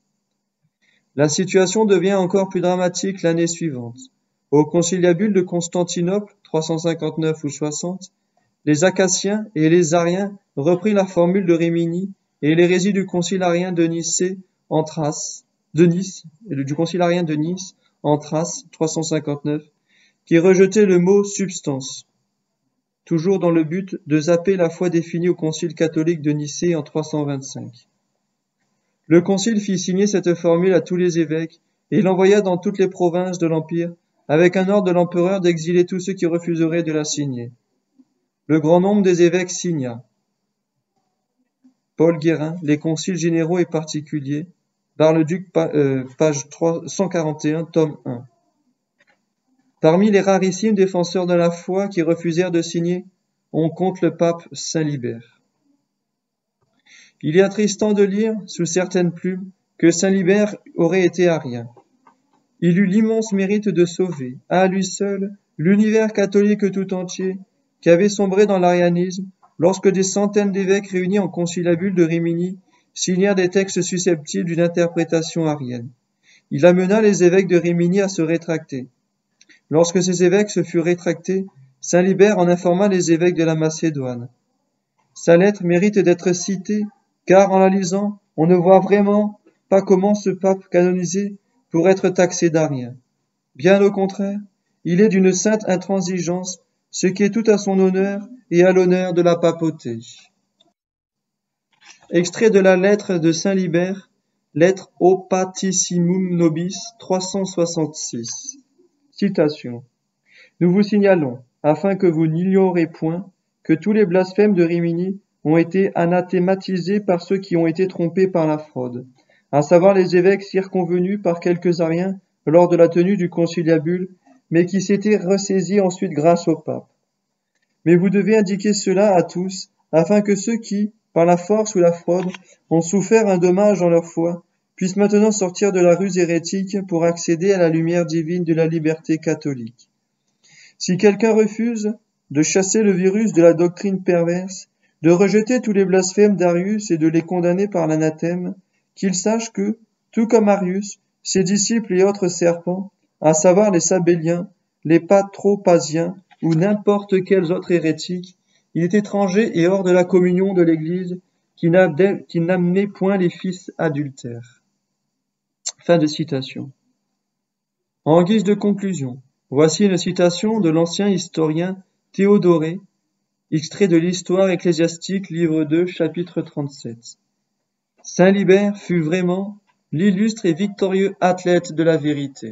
A: La situation devient encore plus dramatique l'année suivante. Au conciliabule de Constantinople, trois cent cinquante-neuf ou soixante, les Acaciens et les Ariens reprirent la formule de Rimini et l'hérésie du concile arien de Nicée en Thrace, de Nice, du concile arien de Nice en Thrace, trois cent cinquante-neuf, qui rejetait le mot substance, toujours dans le but de zapper la foi définie au concile catholique de Nicée en trois cent vingt-cinq. Le concile fit signer cette formule à tous les évêques et l'envoya dans toutes les provinces de l'Empire avec un ordre de l'empereur d'exiler tous ceux qui refuseraient de la signer. Le grand nombre des évêques signa. Paul Guérin, les conciles généraux et particuliers, Bar-le-Duc, euh, page trois cent quarante et un, tome un. Parmi les rarissimes défenseurs de la foi qui refusèrent de signer, on compte le pape Saint Libère. Il est attristant de lire, sous certaines plumes, que Saint Libère aurait été arien. Il eut l'immense mérite de sauver, à lui seul, l'univers catholique tout entier, qui avait sombré dans l'arianisme, lorsque des centaines d'évêques réunis en conciliabule de Rimini signèrent des textes susceptibles d'une interprétation arienne. Il amena les évêques de Rimini à se rétracter. Lorsque ces évêques se furent rétractés, Saint Libère en informa les évêques de la Macédoine. Sa lettre mérite d'être citée, car en la lisant, on ne voit vraiment pas comment ce pape canonisé pourrait être taxé d'arien. Bien au contraire, il est d'une sainte intransigeance, ce qui est tout à son honneur et à l'honneur de la papauté. Extrait de la lettre de Saint Libère, lettre Opatissimum Nobis trois cent soixante-six. Citation. Nous vous signalons, afin que vous n'ignorez point, que tous les blasphèmes de Rimini ont été anathématisés par ceux qui ont été trompés par la fraude, à savoir les évêques circonvenus par quelques ariens lors de la tenue du conciliabule, mais qui s'était ressaisi ensuite grâce au pape. Mais vous devez indiquer cela à tous, afin que ceux qui, par la force ou la fraude, ont souffert un dommage dans leur foi, puissent maintenant sortir de la ruse hérétique pour accéder à la lumière divine de la liberté catholique. Si quelqu'un refuse de chasser le virus de la doctrine perverse, de rejeter tous les blasphèmes d'Arius et de les condamner par l'anathème, qu'il sache que, tout comme Arius, ses disciples et autres serpents, à savoir les sabéliens, les patropasiens ou n'importe quels autres hérétiques, il est étranger et hors de la communion de l'Église, qui n'amenait point les fils adultères. Fin de citation. En guise de conclusion, voici une citation de l'ancien historien Théodoré, extrait de l'Histoire ecclésiastique, livre deux, chapitre trente-sept. Saint Libère fut vraiment l'illustre et victorieux athlète de la vérité.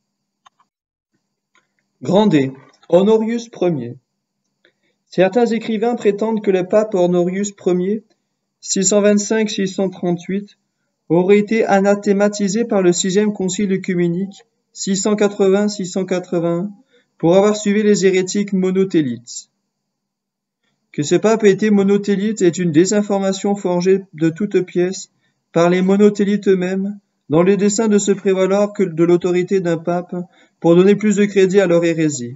A: Grandet, Honorius Ier. Certains écrivains prétendent que le pape Honorius Ier, six cent vingt-cinq à six cent trente-huit, aurait été anathématisé par le sixième concile œcuménique, six cent quatre-vingts à six cent quatre-vingt-un, pour avoir suivi les hérétiques monothélites. Que ce pape ait été monothélite est une désinformation forgée de toutes pièces par les monothélites eux-mêmes, dans le dessein de se prévaloir que de l'autorité d'un pape pour donner plus de crédit à leur hérésie.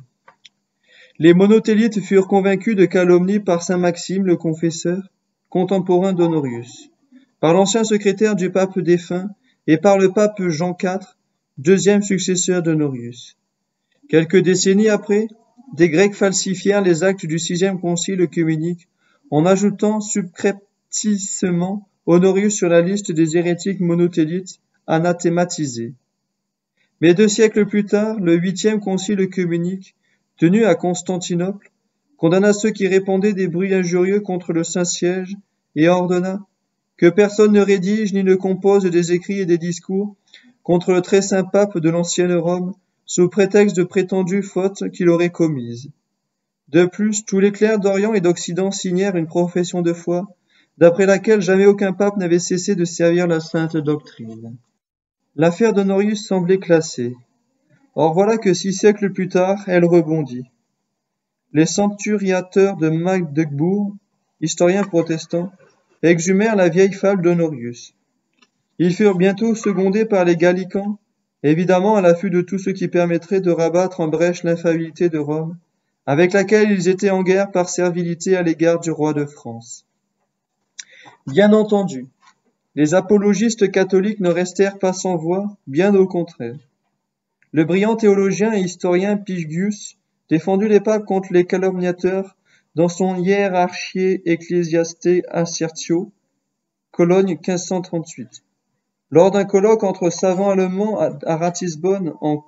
A: Les monothélites furent convaincus de calomnie par saint Maxime le confesseur, contemporain d'Honorius, par l'ancien secrétaire du pape défunt et par le pape Jean quatre, deuxième successeur d'Honorius. Quelques décennies après, des Grecs falsifièrent les actes du sixième concile œcuménique en ajoutant subrepticement Honorius sur la liste des hérétiques monothélites anathématisés. Mais deux siècles plus tard, le huitième concile œcuménique, tenu à Constantinople, condamna ceux qui répandaient des bruits injurieux contre le Saint-Siège et ordonna que personne ne rédige ni ne compose des écrits et des discours contre le très saint pape de l'ancienne Rome, sous prétexte de prétendues fautes qu'il aurait commises. De plus, tous les clercs d'Orient et d'Occident signèrent une profession de foi, d'après laquelle jamais aucun pape n'avait cessé de servir la sainte doctrine. L'affaire d'Honorius semblait classée. Or voilà que six siècles plus tard, elle rebondit. Les centuriateurs de Magdebourg, historiens protestants, exhumèrent la vieille fable d'Honorius. Ils furent bientôt secondés par les Gallicans, évidemment à l'affût de tout ce qui permettrait de rabattre en brèche l'infaillibilité de Rome, avec laquelle ils étaient en guerre par servilité à l'égard du roi de France. Bien entendu, les apologistes catholiques ne restèrent pas sans voix, bien au contraire. Le brillant théologien et historien Pigius défendit les papes contre les calomniateurs dans son Hierarchiae Ecclesiaste Assertio, Cologne quinze cent trente-huit. Lors d'un colloque entre savants allemands à Ratisbonne en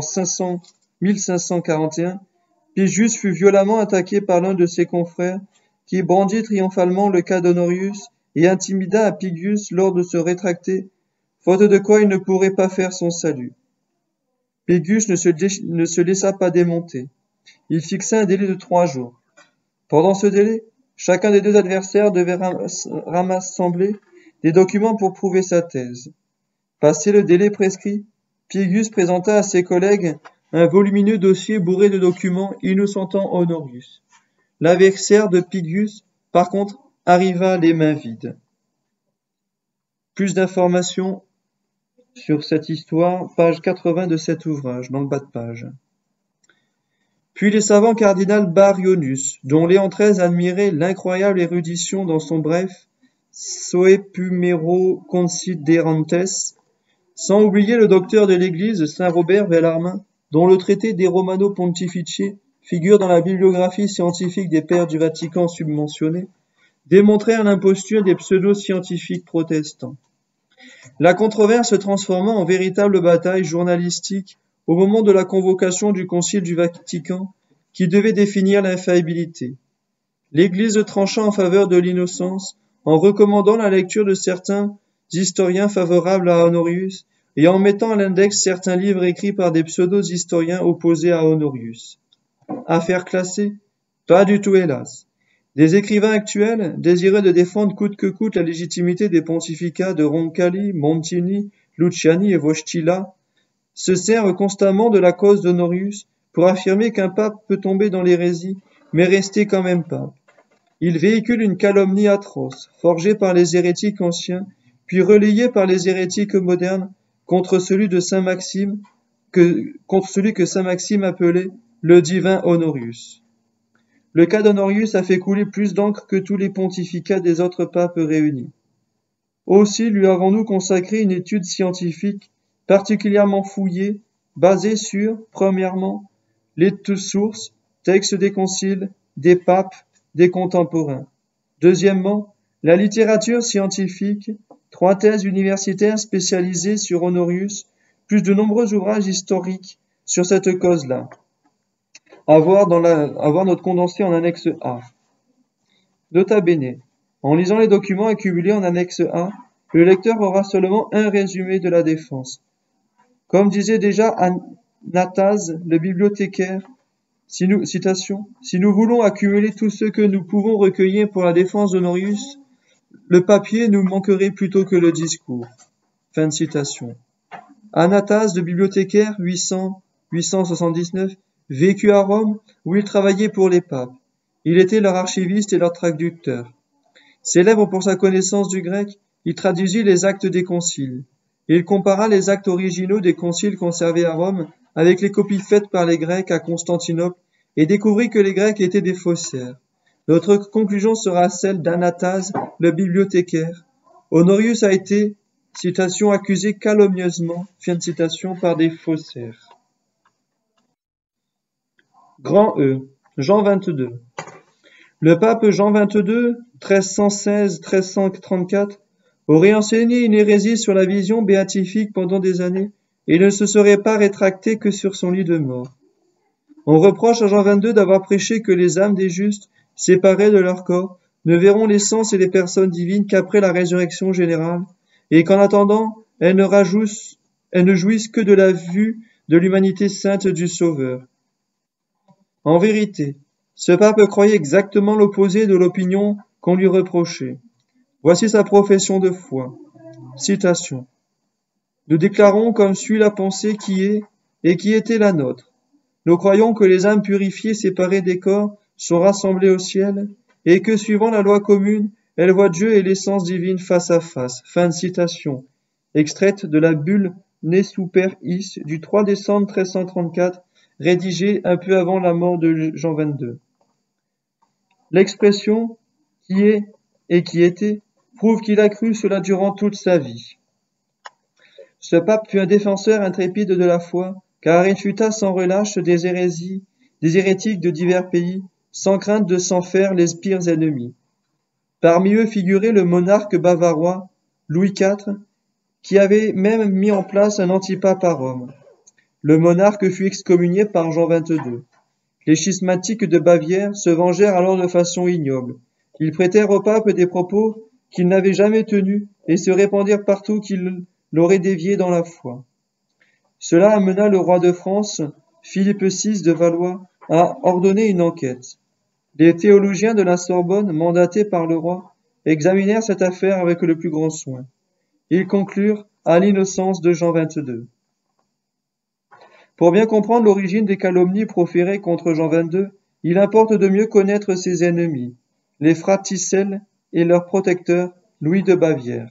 A: mille cinq cent quarante et un, Pigius fut violemment attaqué par l'un de ses confrères qui brandit triomphalement le cas d'Honorius et intimida à Pigius lors de se rétracter, faute de quoi il ne pourrait pas faire son salut. Pigius ne se, ne se laissa pas démonter. Il fixa un délai de trois jours. Pendant ce délai, chacun des deux adversaires devait rassembler des documents pour prouver sa thèse. Passé le délai prescrit, Pigius présenta à ses collègues un volumineux dossier bourré de documents innocentant Honorius. L'adversaire de Pigius, par contre, arriva les mains vides. Plus d'informations sur cette histoire, page quatre-vingts de cet ouvrage, dans le bas de page. Puis les savants cardinal Barionus, dont Léon treize admirait l'incroyable érudition dans son bref Soepumero Considerantes, sans oublier le docteur de l'Église Saint Robert Bellarmin, dont le traité des Romano Pontifici figure dans la bibliographie scientifique des pères du Vatican submentionnés, démontrèrent l'imposture des pseudo-scientifiques protestants. La controverse se transforma en véritable bataille journalistique au moment de la convocation du Concile du Vatican, qui devait définir l'infaillibilité. L'Église trancha en faveur de l'innocence, en recommandant la lecture de certains historiens favorables à Honorius et en mettant à l'index certains livres écrits par des pseudo-historiens opposés à Honorius. Affaire classée? Pas du tout, hélas. Des écrivains actuels, désireux de défendre coûte que coûte la légitimité des pontificats de Roncalli, Montini, Luciani et Wojtyla, se servent constamment de la cause d'Honorius pour affirmer qu'un pape peut tomber dans l'hérésie, mais rester quand même pape. Ils véhiculent une calomnie atroce, forgée par les hérétiques anciens, puis relayée par les hérétiques modernes contre celui de Saint Maxime, que, contre celui que Saint Maxime appelait le divin Honorius. Le cas d'Honorius a fait couler plus d'encre que tous les pontificats des autres papes réunis. Aussi lui avons-nous consacré une étude scientifique particulièrement fouillée, basée sur, premièrement, les sources, textes des conciles, des papes, des contemporains. Deuxièmement, la littérature scientifique, trois thèses universitaires spécialisées sur Honorius, plus de nombreux ouvrages historiques sur cette cause-là. À voir, dans la, à voir notre condensé en annexe A. Nota bene. En lisant les documents accumulés en annexe A, le lecteur aura seulement un résumé de la défense. Comme disait déjà Anatase, le bibliothécaire, si nous, citation, « Si nous voulons accumuler tout ce que nous pouvons recueillir pour la défense d'Honorius, le papier nous manquerait plutôt que le discours. » Fin de citation. Anatase, le bibliothécaire, huit cents à huit cent soixante-dix-neuf, vécut à Rome, où il travaillait pour les papes. Il était leur archiviste et leur traducteur. Célèbre pour sa connaissance du grec, il traduisit les actes des conciles. Il compara les actes originaux des conciles conservés à Rome avec les copies faites par les Grecs à Constantinople et découvrit que les Grecs étaient des faussaires. Notre conclusion sera celle d'Anatase, le bibliothécaire. Honorius a été, citation, accusé calomnieusement, fin de citation, par des faussaires. Grand E, Jean vingt-deux. Le pape Jean vingt-deux, treize cent seize à treize cent trente-quatre, aurait enseigné une hérésie sur la vision béatifique pendant des années, et ne se serait pas rétracté que sur son lit de mort. On reproche à Jean vingt-deux d'avoir prêché que les âmes des justes, séparées de leur corps, ne verront les sens et les personnes divines qu'après la résurrection générale, et qu'en attendant, elles ne, rajouissent, elles ne jouissent que de la vue de l'humanité sainte du Sauveur. En vérité, ce pape croyait exactement l'opposé de l'opinion qu'on lui reprochait. Voici sa profession de foi. Citation. Nous déclarons comme suit la pensée qui est et qui était la nôtre. Nous croyons que les âmes purifiées séparées des corps sont rassemblées au ciel et que, suivant la loi commune, elles voient Dieu et l'essence divine face à face. Fin de citation. Extraite de la bulle Ne Super Is du trois décembre treize cent trente-quatre, rédigée un peu avant la mort de Jean vingt-deux. L'expression « qui est et qui était » prouve qu'il a cru cela durant toute sa vie. Ce pape fut un défenseur intrépide de la foi, car il réfuta sans relâche des hérésies, des hérétiques de divers pays, sans crainte de s'en faire les pires ennemis. Parmi eux figurait le monarque bavarois, Louis quatre, qui avait même mis en place un antipape à Rome. Le monarque fut excommunié par Jean vingt-deux. Les schismatiques de Bavière se vengèrent alors de façon ignoble. Ils prêtèrent au pape des propos qu'il n'avait jamais tenus et se répandirent partout qu'il l'aurait dévié dans la foi. Cela amena le roi de France, Philippe six de Valois, à ordonner une enquête. Les théologiens de la Sorbonne, mandatés par le roi, examinèrent cette affaire avec le plus grand soin. Ils conclurent à l'innocence de Jean vingt-deux. Pour bien comprendre l'origine des calomnies proférées contre Jean vingt-deux, il importe de mieux connaître ses ennemis, les fraticelles et leur protecteur, Louis de Bavière.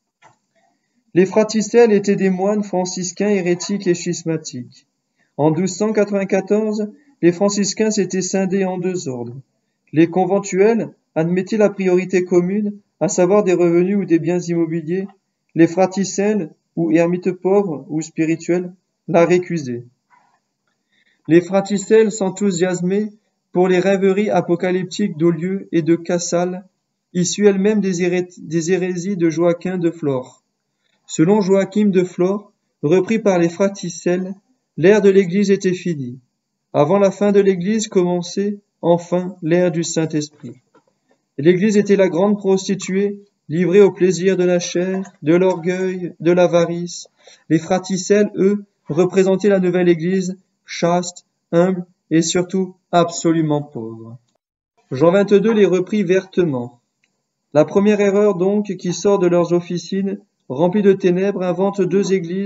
A: Les fraticelles étaient des moines franciscains hérétiques et schismatiques. En douze cent quatre-vingt-quatorze, les franciscains s'étaient scindés en deux ordres. Les conventuels admettaient la priorité commune, à savoir des revenus ou des biens immobiliers. Les fraticelles, ou ermites pauvres ou spirituels, la récusaient. Les fraticelles s'enthousiasmaient pour les rêveries apocalyptiques d'Olieu et de Casale, issues elles-mêmes des, héré des hérésies de Joachim de Flore. Selon Joachim de Flore, repris par les fraticelles, l'ère de l'Église était finie. Avant la fin de l'Église commençait, enfin, l'ère du Saint-Esprit. L'Église était la grande prostituée, livrée au plaisir de la chair, de l'orgueil, de l'avarice. Les fraticelles, eux, représentaient la nouvelle Église, chaste, humble et surtout absolument pauvre. Jean vingt-deux les reprit vertement. La première erreur donc qui sort de leurs officines, remplies de ténèbres, invente deux églises,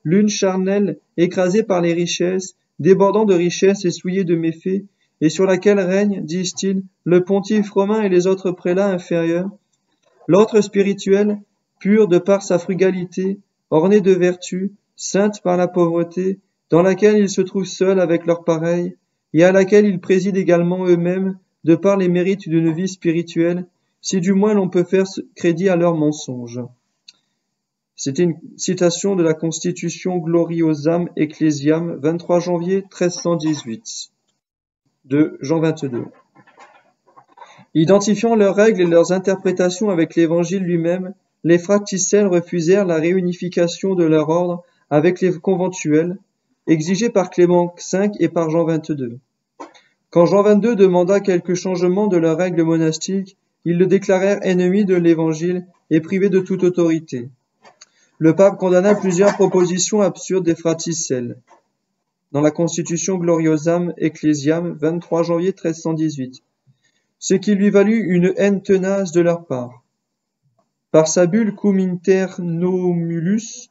A: l'une charnelle, écrasée par les richesses, débordant de richesses et souillée de méfaits, et sur laquelle règne, disent-ils, le pontife romain et les autres prélats inférieurs, l'autre spirituelle, pure de par sa frugalité, ornée de vertus, sainte par la pauvreté, dans laquelle ils se trouvent seuls avec leurs pareils, et à laquelle ils président également eux-mêmes, de par les mérites d'une vie spirituelle, si du moins l'on peut faire crédit à leurs mensonges. C'était une citation de la Constitution Gloriosam Ecclesiam, vingt-trois janvier treize cent dix-huit, de Jean vingt-deux. Identifiant leurs règles et leurs interprétations avec l'Évangile lui-même, les fracticelles refusèrent la réunification de leur ordre avec les conventuels, exigée par Clément cinq et par Jean vingt-deux. Quand Jean vingt-deux demanda quelques changements de leurs règles monastiques, ils le déclarèrent ennemi de l'Évangile et privé de toute autorité. Le pape condamna plusieurs propositions absurdes des fracticelles. Dans la Constitution Gloriosam Ecclesiam, vingt-trois janvier treize cent dix-huit, ce qui lui valut une haine tenace de leur part. Par sa bulle Cum Internomulus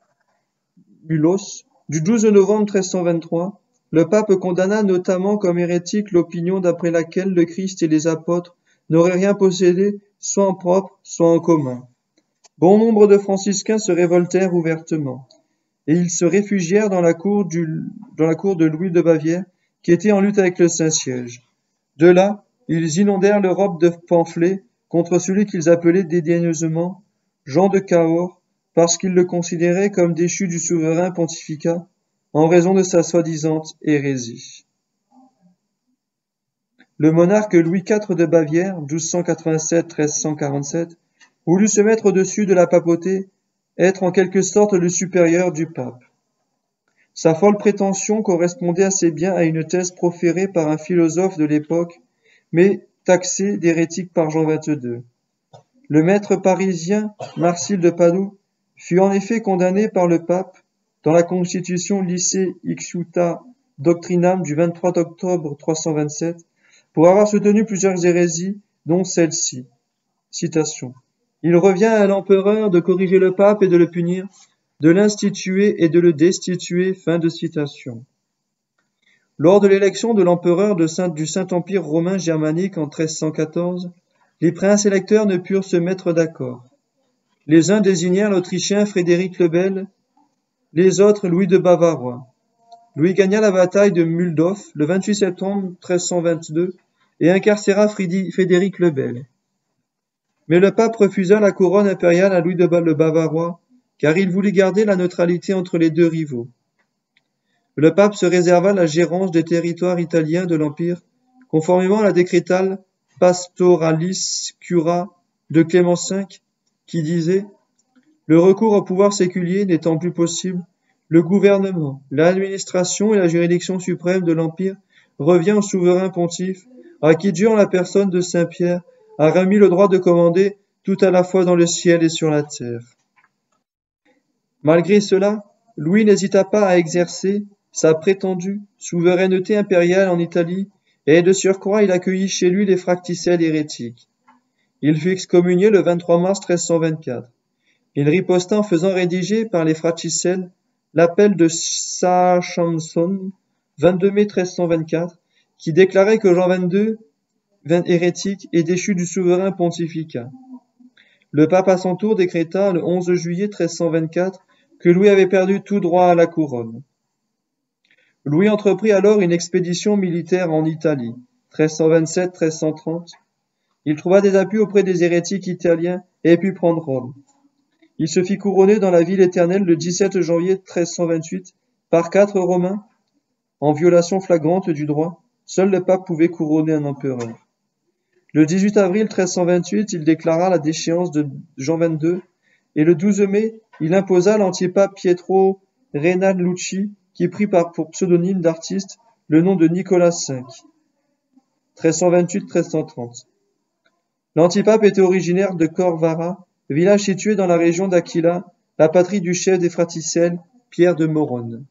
A: Mulos du douze novembre treize cent vingt-trois, le pape condamna notamment comme hérétique l'opinion d'après laquelle le Christ et les apôtres n'auraient rien possédé, soit en propre, soit en commun. Bon nombre de franciscains se révoltèrent ouvertement, et ils se réfugièrent dans la cour, du, dans la cour de Louis de Bavière, qui était en lutte avec le Saint-Siège. De là, ils inondèrent l'Europe de pamphlets contre celui qu'ils appelaient dédaigneusement Jean de Cahors, parce qu'ils le considéraient comme déchu du souverain pontificat, en raison de sa soi-disant hérésie. Le monarque Louis quatre de Bavière, douze cent quatre-vingt-sept à treize cent quarante-sept, voulut se mettre au-dessus de la papauté, être en quelque sorte le supérieur du pape. Sa folle prétention correspondait assez bien à une thèse proférée par un philosophe de l'époque, mais taxé d'hérétique par Jean vingt-deux. Le maître parisien, Marcille de Padoue, fut en effet condamné par le pape dans la constitution Lycée Ixiuta Doctrinam du vingt-trois octobre trois cent vingt-sept pour avoir soutenu plusieurs hérésies, dont celle-ci. Citation. Il revient à l'empereur de corriger le pape et de le punir, de l'instituer et de le destituer. Fin de citation. Lors de l'élection de l'empereur de Saint, du Saint-Empire romain germanique en treize cent quatorze, les princes électeurs ne purent se mettre d'accord. Les uns désignèrent l'Autrichien Frédéric le Bel, les autres Louis de Bavarois. Louis gagna la bataille de Mulhdorf le vingt-huit septembre treize cent vingt-deux et incarcéra Frédéric le Bel. Mais le pape refusa la couronne impériale à Louis de le Bavarois, car il voulait garder la neutralité entre les deux rivaux. Le pape se réserva la gérance des territoires italiens de l'Empire, conformément à la décrétale Pastoralis Cura de Clément cinq, qui disait « Le recours au pouvoir séculier n'étant plus possible, le gouvernement, l'administration et la juridiction suprême de l'Empire revient au souverain pontife, à qui, durant la personne de Saint Pierre, a remis le droit de commander tout à la fois dans le ciel et sur la terre. » Malgré cela, Louis n'hésita pas à exercer sa prétendue souveraineté impériale en Italie, et de surcroît il accueillit chez lui les fracticelles hérétiques. Il fut excommunié le vingt-trois mars treize cent vingt-quatre. Il riposta en faisant rédiger par les fracticelles l'appel de Saint-Chamson, vingt-deux mai treize cent vingt-quatre, qui déclarait que Jean vingt-deux, hérétique, et déchu du souverain pontificat. Le pape à son tour décréta le onze juillet treize cent vingt-quatre que Louis avait perdu tout droit à la couronne. Louis entreprit alors une expédition militaire en Italie, treize cent vingt-sept à treize cent trente. Il trouva des appuis auprès des hérétiques italiens et put prendre Rome. Il se fit couronner dans la ville éternelle le dix-sept janvier treize cent vingt-huit par quatre Romains, en violation flagrante du droit. Seul le pape pouvait couronner un empereur. Le dix-huit avril treize cent vingt-huit, il déclara la déchéance de Jean vingt-deux, et le douze mai, il imposa l'antipape Pietro Reinalucci, qui prit par, pour pseudonyme d'artiste le nom de Nicolas cinq, treize cent vingt-huit à treize cent trente. L'antipape était originaire de Corvara, village situé dans la région d'Aquila, la patrie du chef des fraticelles, Pierre de Morone.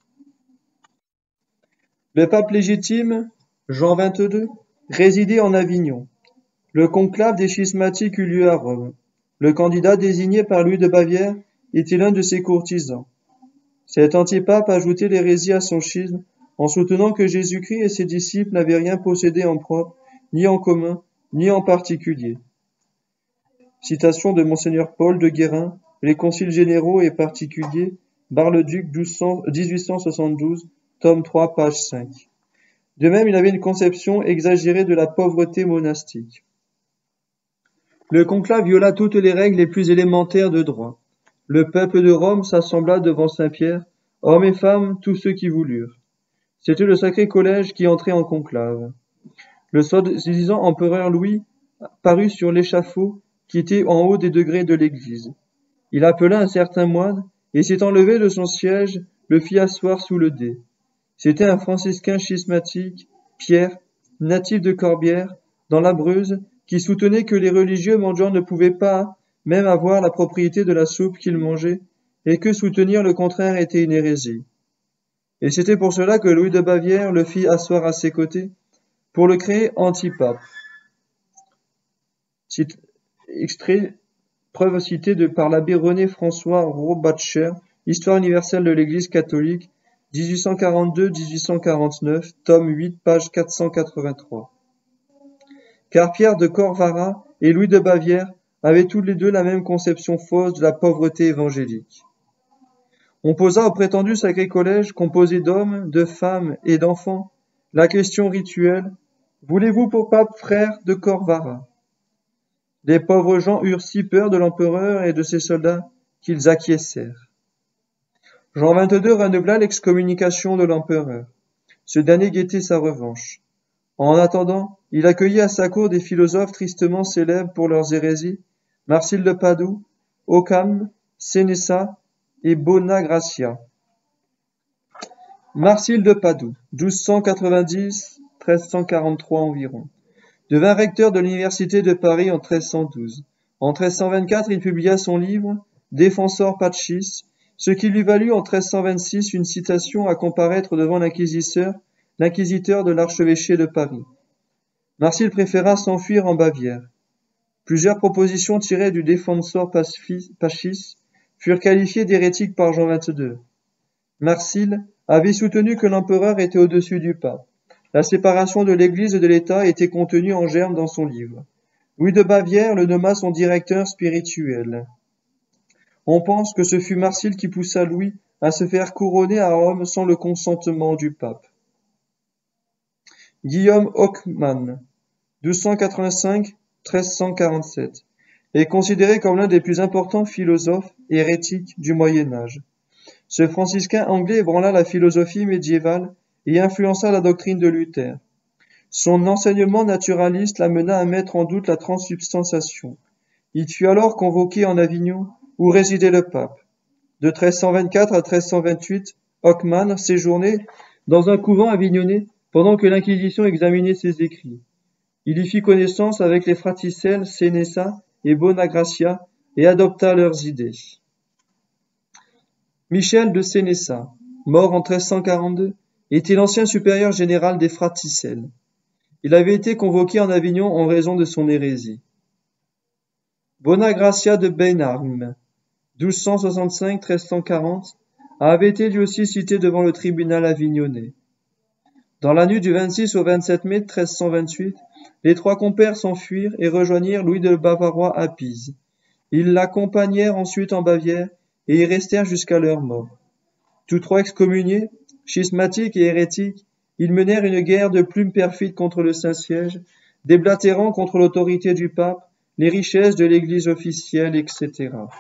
A: Le pape légitime, Jean vingt-deux, résidait en Avignon. Le conclave des schismatiques eut lieu à Rome. Le candidat désigné par Louis de Bavière était l'un de ses courtisans. Cet antipape ajoutait l'hérésie à son schisme en soutenant que Jésus-Christ et ses disciples n'avaient rien possédé en propre, ni en commun, ni en particulier. Citation de Monseigneur Paul de Guérin, Les conciles généraux et particuliers, Bar-le-Duc, dix-huit cent soixante-douze, tome trois, page cinq. De même, il avait une conception exagérée de la pauvreté monastique. Le conclave viola toutes les règles les plus élémentaires de droit. Le peuple de Rome s'assembla devant Saint-Pierre, hommes et femmes, tous ceux qui voulurent. C'était le sacré collège qui entrait en conclave. Le soi-disant empereur Louis parut sur l'échafaud qui était en haut des degrés de l'église. Il appela un certain moine et s'étant levé de son siège, le fit asseoir sous le dais. C'était un franciscain schismatique, Pierre, natif de Corbière, dans la Breuse, qui soutenait que les religieux mendiants ne pouvaient pas même avoir la propriété de la soupe qu'ils mangeaient, et que soutenir le contraire était une hérésie. Et c'était pour cela que Louis de Bavière le fit asseoir à ses côtés, pour le créer antipape. Cite, extrait, preuve citée de, par l'abbé René-François Robacher, Histoire universelle de l'Église catholique, dix-huit cent quarante-deux à dix-huit cent quarante-neuf, tome huit, page quatre cent quatre-vingt-trois. Car Pierre de Corvara et Louis de Bavière avaient tous les deux la même conception fausse de la pauvreté évangélique. On posa au prétendu sacré collège, composé d'hommes, de femmes et d'enfants, la question rituelle « Voulez-vous pour pape frère de Corvara ?» Les pauvres gens eurent si peur de l'empereur et de ses soldats qu'ils acquiescèrent. Jean vingt-deux renouvela l'excommunication de l'empereur. Ce dernier guettait sa revanche. En attendant, il accueillit à sa cour des philosophes tristement célèbres pour leurs hérésies, Marcille de Padoue, Occam, Sénéca et Bonagracia. Marcille de Padoue, douze cent quatre-vingt-dix à treize cent quarante-trois environ, devint recteur de l'université de Paris en treize cent douze. En treize cent vingt-quatre, il publia son livre « Defensor Pacis », ce qui lui valut en treize cent vingt-six une citation à comparaître devant l'inquisiteur, l'inquisiteur de l'archevêché de Paris. Marcille préféra s'enfuir en Bavière. Plusieurs propositions tirées du Defensor Pacis furent qualifiées d'hérétiques par Jean vingt-deux. Marcille avait soutenu que l'empereur était au-dessus du pape. La séparation de l'Église et de l'État était contenue en germe dans son livre. Louis de Bavière le nomma son directeur spirituel. On pense que ce fut Marcille qui poussa Louis à se faire couronner à Rome sans le consentement du pape. Guillaume Hockmann, douze cent quatre-vingt-cinq à treize cent quarante-sept, est considéré comme l'un des plus importants philosophes hérétiques du Moyen Âge. Ce franciscain anglais ébranla la philosophie médiévale et influença la doctrine de Luther. Son enseignement naturaliste l'amena à mettre en doute la transsubstantiation. Il fut alors convoqué en Avignon, où résidait le pape. De treize cent vingt-quatre à treize cent vingt-huit, Hockmann séjournait dans un couvent avignonnais pendant que l'Inquisition examinait ses écrits. Il y fit connaissance avec les fraticelles Sénéca et Bonagracia et adopta leurs idées. Michel de Sénéca, mort en treize cent quarante-deux, était l'ancien supérieur général des fraticelles. Il avait été convoqué en Avignon en raison de son hérésie. Bonagracia de Benarm, douze cent soixante-cinq à treize cent quarante, avait été lui aussi cité devant le tribunal avignonnais. Dans la nuit du vingt-six au vingt-sept mai treize cent vingt-huit, les trois compères s'enfuirent et rejoignirent Louis de Bavarois à Pise. Ils l'accompagnèrent ensuite en Bavière et y restèrent jusqu'à leur mort. Tous trois excommuniés, schismatiques et hérétiques, ils menèrent une guerre de plumes perfides contre le Saint-Siège, déblatérant contre l'autorité du pape, les richesses de l'Église officielle, et cetera.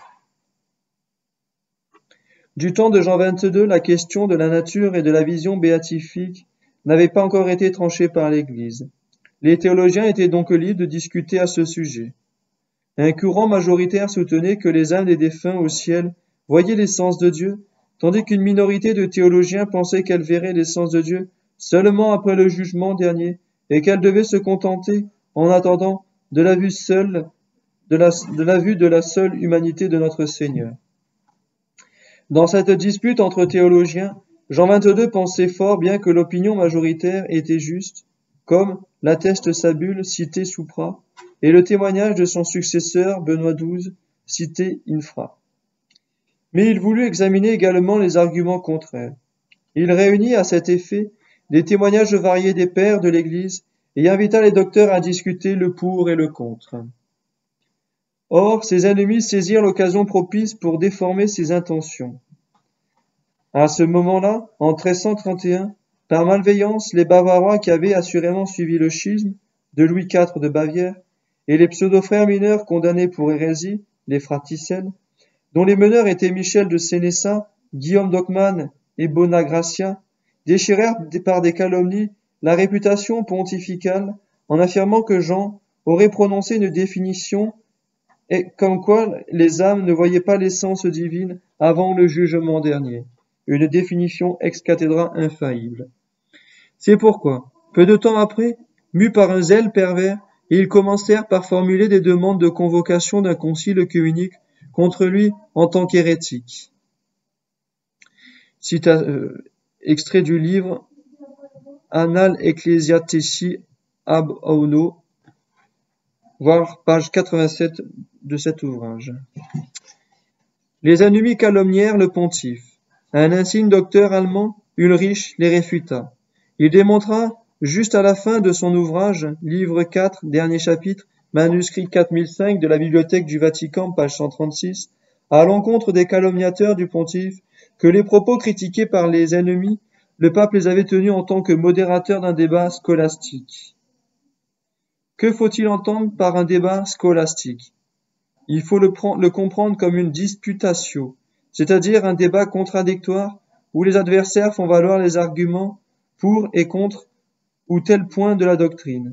A: Du temps de Jean vingt-deux, la question de la nature et de la vision béatifique n'avait pas encore été tranchée par l'Église. Les théologiens étaient donc libres de discuter à ce sujet. Un courant majoritaire soutenait que les âmes des défunts au ciel voyaient l'essence de Dieu, tandis qu'une minorité de théologiens pensait qu'elles verraient l'essence de Dieu seulement après le jugement dernier, et qu'elles devaient se contenter, en attendant, de la vue seule, de la, de la vue de la seule humanité de notre Seigneur. Dans cette dispute entre théologiens, Jean vingt-deux pensait fort bien que l'opinion majoritaire était juste, comme l'atteste sa bulle citée supra, et le témoignage de son successeur Benoît douze cité infra. Mais il voulut examiner également les arguments contraires. Il réunit à cet effet des témoignages variés des pères de l'Église et invita les docteurs à discuter le pour et le contre. Or, ses ennemis saisirent l'occasion propice pour déformer ses intentions. À ce moment-là, en treize cent trente et un, par malveillance, les Bavarois qui avaient assurément suivi le schisme de Louis quatre de Bavière et les pseudo-frères mineurs condamnés pour hérésie, les fratricelles, dont les meneurs étaient Michel de Sénessa, Guillaume d'Ockmann et Bonagracia, déchirèrent par des calomnies la réputation pontificale en affirmant que Jean aurait prononcé une définition et comme quoi les âmes ne voyaient pas l'essence divine avant le jugement dernier, une définition ex cathedra infaillible. C'est pourquoi, peu de temps après, mus par un zèle pervers, ils commencèrent par formuler des demandes de convocation d'un concile œcuménique contre lui en tant qu'hérétique. Cita, euh, extrait du livre Annales Ecclesiastici ab Auno, voir page quatre-vingt-sept de cet ouvrage. Les ennemis calomnièrent le pontife. Un insigne docteur allemand, Ulrich, les réfuta. Il démontra, juste à la fin de son ouvrage, livre quatre, dernier chapitre, manuscrit quatre mille cinq de la Bibliothèque du Vatican, page cent trente-six, à l'encontre des calomniateurs du pontife, que les propos critiqués par les ennemis, le pape les avait tenus en tant que modérateurs d'un débat scolastique. Que faut-il entendre par un débat scolastique? Il faut le, le comprendre comme une disputatio, c'est-à-dire un débat contradictoire où les adversaires font valoir les arguments pour et contre ou tel point de la doctrine.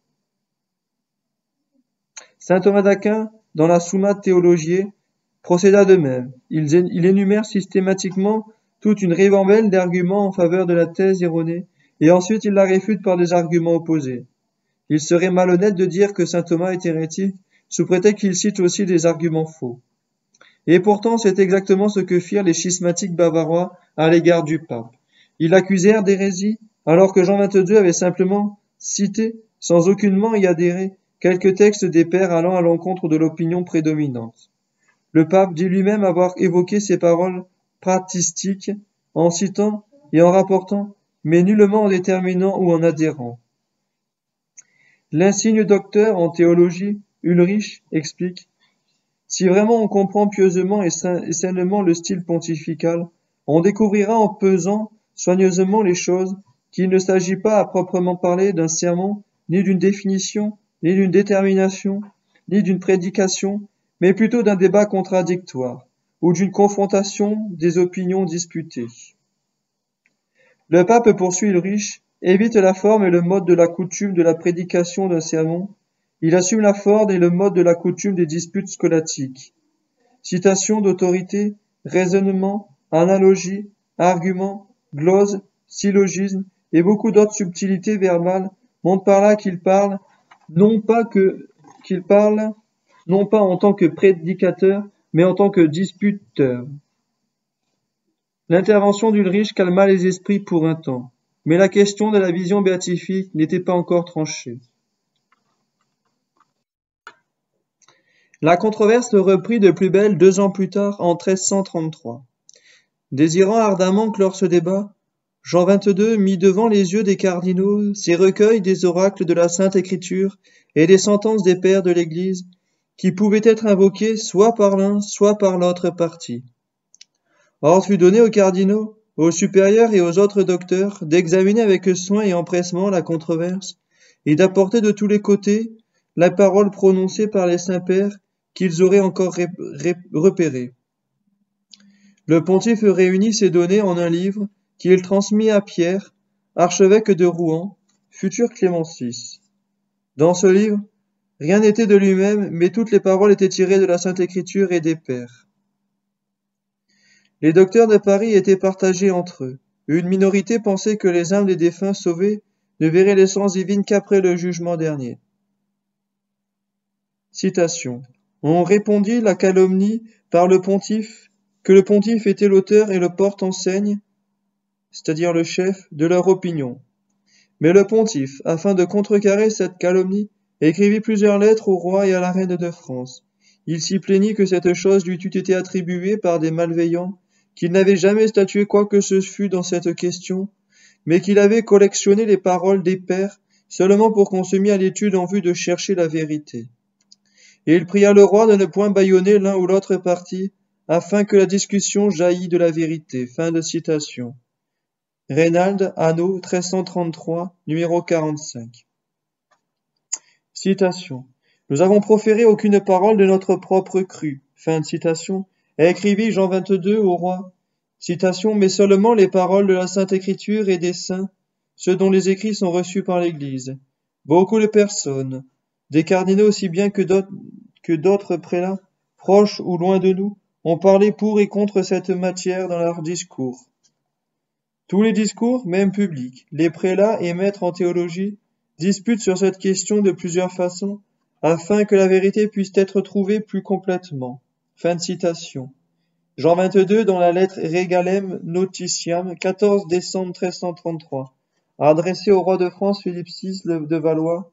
A: Saint Thomas d'Aquin, dans la Summa Theologiae, procéda de même. Il, il énumère systématiquement toute une ribambelle d'arguments en faveur de la thèse erronée, et ensuite il la réfute par des arguments opposés. Il serait malhonnête de dire que saint Thomas est hérétique, sous prétexte qu'il cite aussi des arguments faux. Et pourtant, c'est exactement ce que firent les schismatiques bavarois à l'égard du pape. Ils l'accusèrent d'hérésie, alors que Jean vingt-deux avait simplement cité, sans aucunement y adhérer, quelques textes des pères allant à l'encontre de l'opinion prédominante. Le pape dit lui-même avoir évoqué ces paroles pratistiques en citant et en rapportant, mais nullement en déterminant ou en adhérant. L'insigne docteur en théologie, Ulrich, explique: si vraiment on comprend pieusement et sainement le style pontifical, on découvrira en pesant soigneusement les choses qu'il ne s'agit pas à proprement parler d'un sermon, ni d'une définition, ni d'une détermination, ni d'une prédication, mais plutôt d'un débat contradictoire, ou d'une confrontation des opinions disputées. Le pape, poursuit Ulrich, évite la forme et le mode de la coutume de la prédication d'un sermon. Il assume la forme et le mode de la coutume des disputes scolastiques. Citation d'autorité, raisonnement, analogie, argument, glose, syllogisme et beaucoup d'autres subtilités verbales montrent par là qu'il parle, non pas que, qu'il parle, non pas en tant que prédicateur, mais en tant que disputeur. L'intervention d'Ulrich calma les esprits pour un temps, mais la question de la vision béatifique n'était pas encore tranchée. La controverse reprit de plus belle deux ans plus tard, en treize cent trente-trois. Désirant ardemment clore ce débat, Jean vingt-deux mit devant les yeux des cardinaux ces recueils des oracles de la Sainte Écriture et des sentences des pères de l'Église, qui pouvaient être invoqués soit par l'un, soit par l'autre parti. Ordre fut donné aux cardinaux, aux supérieurs et aux autres docteurs d'examiner avec soin et empressement la controverse et d'apporter de tous les côtés la parole prononcée par les saints-pères qu'ils auraient encore ré- ré- repérée. Le pontife réunit ces données en un livre qu'il transmit à Pierre, archevêque de Rouen, futur Clément six. Dans ce livre, rien n'était de lui-même, mais toutes les paroles étaient tirées de la Sainte Écriture et des pères. Les docteurs de Paris étaient partagés entre eux. Une minorité pensait que les âmes des défunts sauvés ne verraient l'essence divine qu'après le jugement dernier. Citation. On répondit la calomnie par le pontife, que le pontife était l'auteur et le porte-enseigne, c'est-à-dire le chef, de leur opinion. Mais le pontife, afin de contrecarrer cette calomnie, écrivit plusieurs lettres au roi et à la reine de France. Il s'y plaignit que cette chose lui eût été attribuée par des malveillants, qu'il n'avait jamais statué quoi que ce fût dans cette question, mais qu'il avait collectionné les paroles des pères seulement pour qu'on se mît à l'étude en vue de chercher la vérité. Et il pria le roi de ne point bâillonner l'un ou l'autre parti, afin que la discussion jaillît de la vérité. Fin de citation. Reynald, Anno, treize cent trente-trois, numéro quarante-cinq. Citation. Nous avons proféré aucune parole de notre propre cru. Fin de citation. Et écrivit Jean vingt-deux au roi. Citation, mais seulement les paroles de la Sainte Écriture et des saints, ceux dont les écrits sont reçus par l'Église. Beaucoup de personnes, des cardinaux aussi bien que d'autres, que d'autres prélats, proches ou loin de nous, ont parlé pour et contre cette matière dans leurs discours. Tous les discours, même publics, les prélats et maîtres en théologie, disputent sur cette question de plusieurs façons, afin que la vérité puisse être trouvée plus complètement. Fin de citation. Jean vingt-deux dans la lettre Regalem Notitiam, quatorze décembre treize cent trente-trois, adressée au roi de France Philippe six de Valois.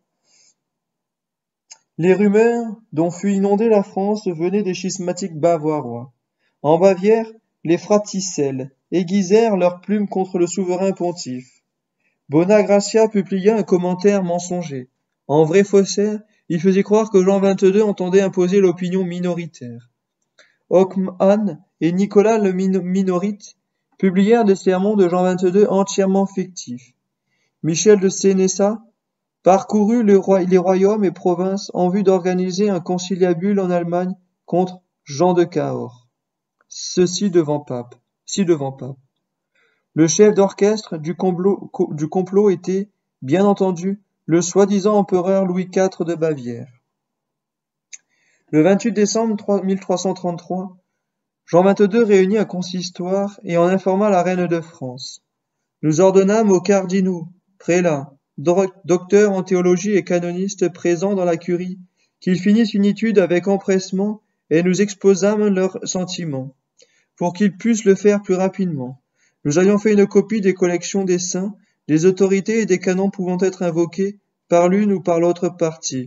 A: Les rumeurs dont fut inondée la France venaient des schismatiques bavarois. En Bavière, les fraticelles aiguisèrent leurs plumes contre le souverain pontife. Bonagracia publia un commentaire mensonger. En vrai faussaire, il faisait croire que Jean vingt-deux entendait imposer l'opinion minoritaire. Ockman et Nicolas le Minorite publièrent des sermons de Jean vingt-deux entièrement fictifs. Michel de Sénéchal parcourut les, roi les royaumes et provinces en vue d'organiser un conciliabule en Allemagne contre Jean de Cahors. Ceci devant pape, ci devant pape. Le chef d'orchestre du complot, du complot était, bien entendu, le soi-disant empereur Louis quatre de Bavière. Le vingt-huit décembre mille trois cent trente-trois, Jean vingt-deux réunit un consistoire et en informa la reine de France. Nous ordonnâmes aux cardinaux, prélats, docteurs en théologie et canonistes présents dans la curie, qu'ils finissent une étude avec empressement et nous exposâmes leurs sentiments, pour qu'ils puissent le faire plus rapidement. Nous avions fait une copie des collections des saints, des autorités et des canons pouvant être invoqués par l'une ou par l'autre partie.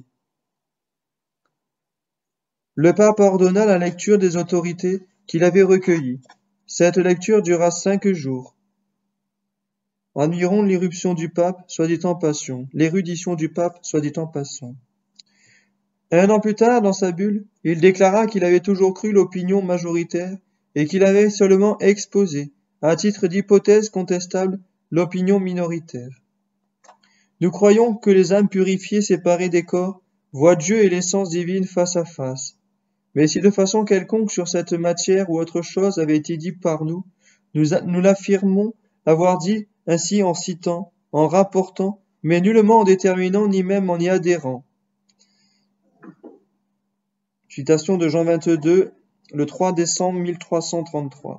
A: Le pape ordonna la lecture des autorités qu'il avait recueillies. Cette lecture dura cinq jours. Environ l'irruption du pape, soit dit en passant, l'érudition du pape, soit dit en passant. Un an plus tard, dans sa bulle, il déclara qu'il avait toujours cru l'opinion majoritaire et qu'il avait seulement exposé, à titre d'hypothèse contestable, l'opinion minoritaire. Nous croyons que les âmes purifiées séparées des corps voient Dieu et l'essence divine face à face. Mais si de façon quelconque sur cette matière ou autre chose avait été dit par nous, nous, nous l'affirmons avoir dit ainsi en citant, en rapportant, mais nullement en déterminant ni même en y adhérant. Citation de Jean vingt-deux, le trois décembre mille trois cent trente-trois.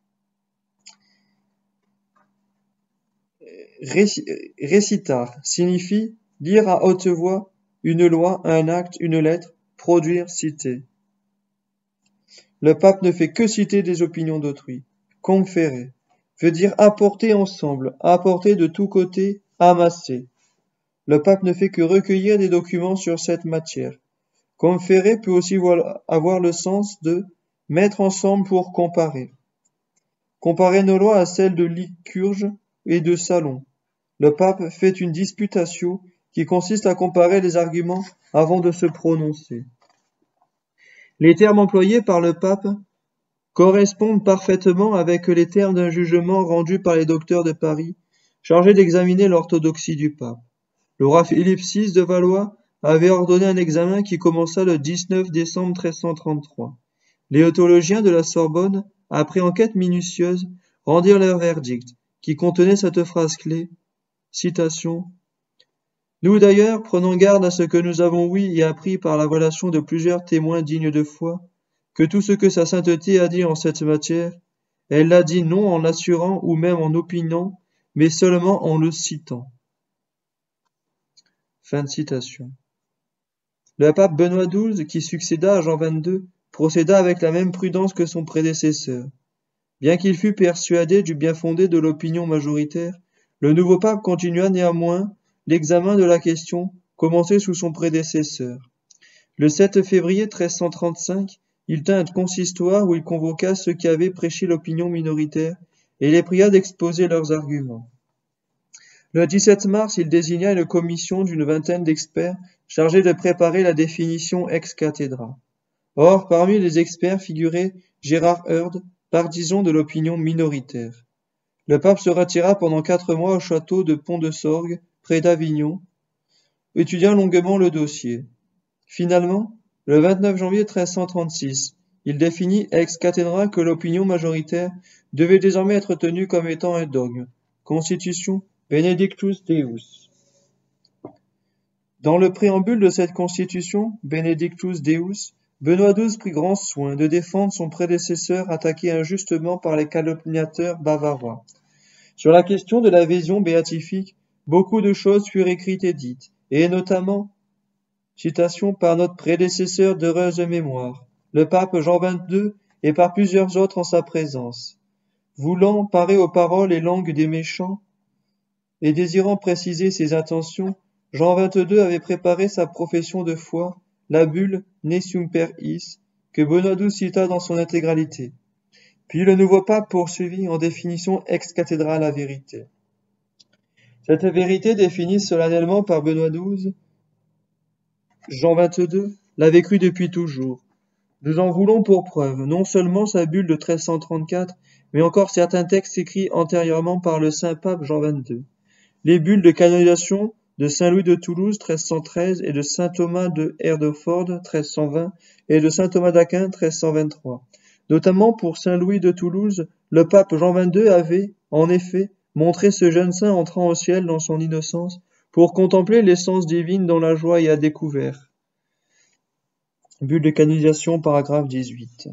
A: Récitar signifie lire à haute voix une loi, un acte, une lettre, produire, citer. Le pape ne fait que citer des opinions d'autrui. Conférer veut dire apporter ensemble, apporter de tous côtés, amasser. Le pape ne fait que recueillir des documents sur cette matière. Conférer peut aussi avoir le sens de mettre ensemble pour comparer. Comparer nos lois à celles de Lycurgue et de Salon. Le pape fait une disputatio qui consiste à comparer les arguments avant de se prononcer. Les termes employés par le pape correspondent parfaitement avec les termes d'un jugement rendu par les docteurs de Paris, chargés d'examiner l'orthodoxie du pape. Le roi Philippe six de Valois avait ordonné un examen qui commença le dix-neuf décembre treize cent trente-trois. Les théologiens de la Sorbonne, après enquête minutieuse, rendirent leur verdict, qui contenait cette phrase clé, citation, « Nous d'ailleurs prenons garde à ce que nous avons ouï et appris par la relation de plusieurs témoins dignes de foi, que tout ce que sa sainteté a dit en cette matière, elle l'a dit non en l'assurant ou même en opinant, mais seulement en le citant. » Fin de citation. Le pape Benoît douze, qui succéda à Jean vingt-deux, procéda avec la même prudence que son prédécesseur. Bien qu'il fût persuadé du bien-fondé de l'opinion majoritaire, le nouveau pape continua néanmoins l'examen de la question commencé sous son prédécesseur. Le sept février mille trois cent trente-cinq, il tint un consistoire où il convoqua ceux qui avaient prêché l'opinion minoritaire et les pria d'exposer leurs arguments. Le dix-sept mars, il désigna une commission d'une vingtaine d'experts chargés de préparer la définition ex cathedra. Or, parmi les experts figurait Gérard Heard, partisan de l'opinion minoritaire. Le pape se retira pendant quatre mois au château de Pont-de-Sorgue, près d'Avignon, étudiant longuement le dossier. Finalement, le vingt-neuf janvier mille trois cent trente-six, il définit ex cathedra que l'opinion majoritaire devait désormais être tenue comme étant un dogme. Constitution Benedictus Deus. Dans le préambule de cette constitution, Benedictus Deus, Benoît douze prit grand soin de défendre son prédécesseur attaqué injustement par les calomniateurs bavarois. Sur la question de la vision béatifique, beaucoup de choses furent écrites et dites, et notamment, citation par notre prédécesseur d'heureuse mémoire, le pape Jean vingt-deux, et par plusieurs autres en sa présence. Voulant parer aux paroles et langues des méchants, et désirant préciser ses intentions, Jean vingt-deux avait préparé sa profession de foi, la bulle Ne Semper Is, que Benoît douze cita dans son intégralité. Puis le nouveau pape poursuivit en définition ex cathedra la vérité. Cette vérité définie solennellement par Benoît douze, Jean vingt-deux l'avait crue depuis toujours. Nous en voulons pour preuve non seulement sa bulle de treize cent trente-quatre, mais encore certains textes écrits antérieurement par le saint pape Jean vingt-deux. Les bulles de canonisation de saint Louis de Toulouse treize cent treize et de saint Thomas de Herdeford treize cent vingt et de saint Thomas d'Aquin treize cent vingt-trois. Notamment pour saint Louis de Toulouse, le pape Jean vingt-deux avait, en effet, montré ce jeune saint entrant au ciel dans son innocence pour contempler l'essence divine dont la joie y a découvert. Bulle de canonisation, paragraphe dix-huit.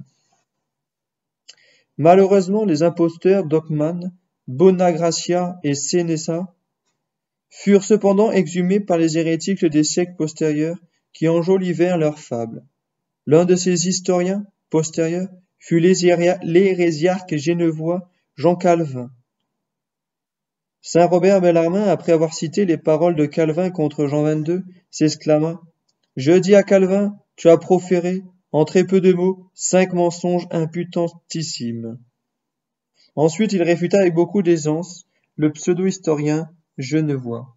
A: Malheureusement, les imposteurs Docman, Bonagracia et Senesa furent cependant exhumés par les hérétiques des siècles postérieurs qui enjolivèrent leurs fables. L'un de ces historiens postérieurs fut l'hérésiarque genevois Jean Calvin. Saint Robert Bellarmine, après avoir cité les paroles de Calvin contre Jean vingt-deux, s'exclama « Je dis à Calvin, tu as proféré, en très peu de mots, cinq mensonges impudentissimes. » Ensuite, il réfuta avec beaucoup d'aisance le pseudo-historien genevois.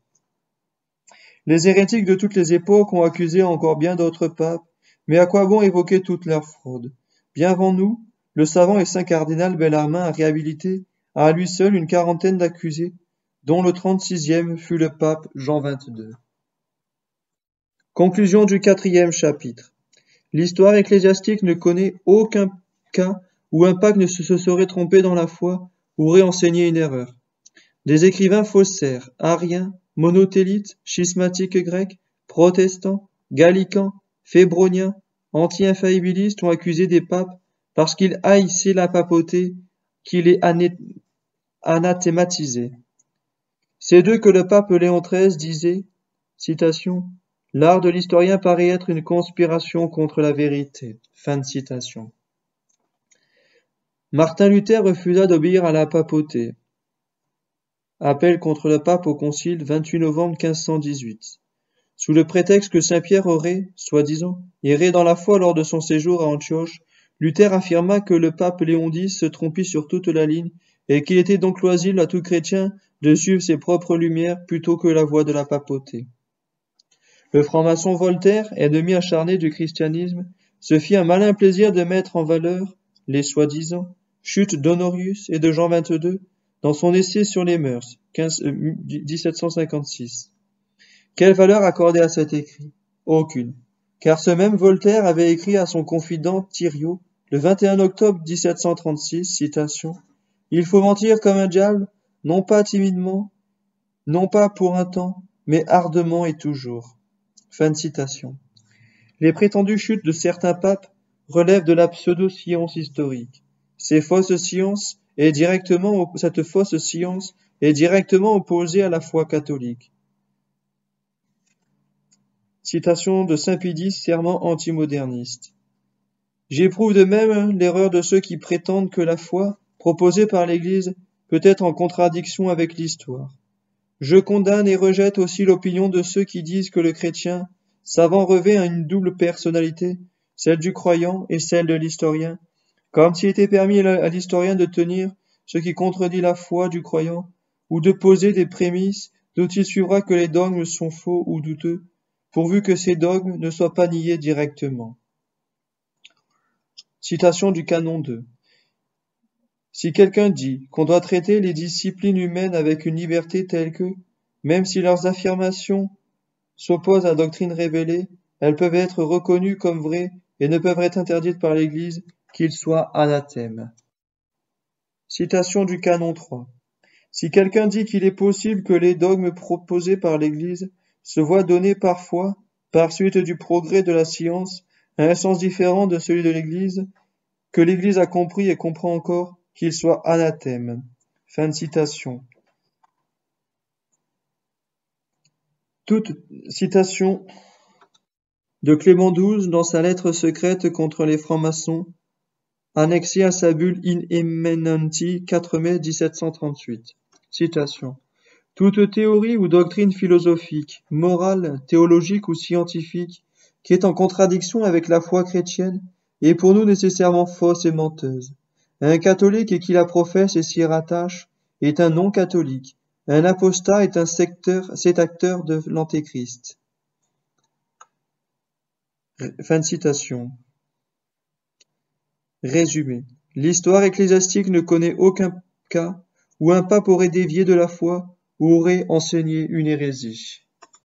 A: Les hérétiques de toutes les époques ont accusé encore bien d'autres papes, mais à quoi bon évoquer toutes leurs fraudes? Bien avant nous, le savant et saint cardinal Bellarmine a réhabilité à lui seul une quarantaine d'accusés, dont le trente-sixième fut le pape Jean vingt-deux. Conclusion du quatrième chapitre. L'histoire ecclésiastique ne connaît aucun cas où un pape ne se serait trompé dans la foi ou réenseigné une erreur. Des écrivains faussaires, ariens, monothélites, schismatiques grecs, protestants, gallicans, fébroniens, anti-infaillibilistes ont accusé des papes parce qu'ils haïssaient la papauté, qui les anathématisait. C'est d'eux que le pape Léon treize disait, citation, « L'art de l'historien paraît être une conspiration contre la vérité. » Fin de citation. Martin Luther refusa d'obéir à la papauté. Appel contre le pape au concile vingt-huit novembre mille cinq cent dix-huit. Sous le prétexte que saint Pierre aurait, soi-disant, erré dans la foi lors de son séjour à Antioche, Luther affirma que le pape Léon dix se trompait sur toute la ligne et qu'il était donc loisible à tout chrétien de suivre ses propres lumières plutôt que la voie de la papauté. Le franc-maçon Voltaire, ennemi acharné du christianisme, se fit un malin plaisir de mettre en valeur les soi-disant chutes d'Honorius et de Jean vingt-deux dans son essai sur les mœurs, dix-sept cent cinquante-six. Quelle valeur accorder à cet écrit? Aucune, car ce même Voltaire avait écrit à son confident Thiriot, le vingt et un octobre dix-sept cent trente-six, citation, « Il faut mentir comme un diable, non pas timidement, non pas pour un temps, mais ardemment et toujours. » Fin de citation. Les prétendues chutes de certains papes relèvent de la pseudo-science historique. Ces fausses sciences est directement, cette fausse science est directement opposée à la foi catholique. Citation de saint Pidis, serment antimoderniste. J'éprouve de même l'erreur de ceux qui prétendent que la foi, proposée par l'Église, peut être en contradiction avec l'histoire. Je condamne et rejette aussi l'opinion de ceux qui disent que le chrétien, savant revêt une double personnalité, celle du croyant et celle de l'historien, comme s'il était permis à l'historien de tenir ce qui contredit la foi du croyant, ou de poser des prémices dont il suivra que les dogmes sont faux ou douteux, pourvu que ces dogmes ne soient pas niés directement. Citation du canon deux. Si quelqu'un dit qu'on doit traiter les disciplines humaines avec une liberté telle que, même si leurs affirmations s'opposent à la doctrine révélée, elles peuvent être reconnues comme vraies et ne peuvent être interdites par l'Église, qu'ils soient anathèmes. Citation du canon trois. Si quelqu'un dit qu'il est possible que les dogmes proposés par l'Église se voient donner parfois, par suite du progrès de la science, un sens différent de celui de l'Église, que l'Église a compris et comprend encore, qu'il soit anathème. Fin de citation. Toute citation de Clément douze dans sa lettre secrète contre les francs-maçons, annexée à sa bulle In Emenenti, quatre mai mille sept cent trente-huit. Citation. Toute théorie ou doctrine philosophique, morale, théologique ou scientifique, qui est en contradiction avec la foi chrétienne, est pour nous nécessairement fausse et menteuse. Un catholique et qui la professe et s'y rattache est un non-catholique. Un apostat est un secteur, sédacteur de l'antéchrist. Fin de citation. Résumé. L'histoire ecclésiastique ne connaît aucun cas où un pape aurait dévié de la foi ou aurait enseigné une hérésie.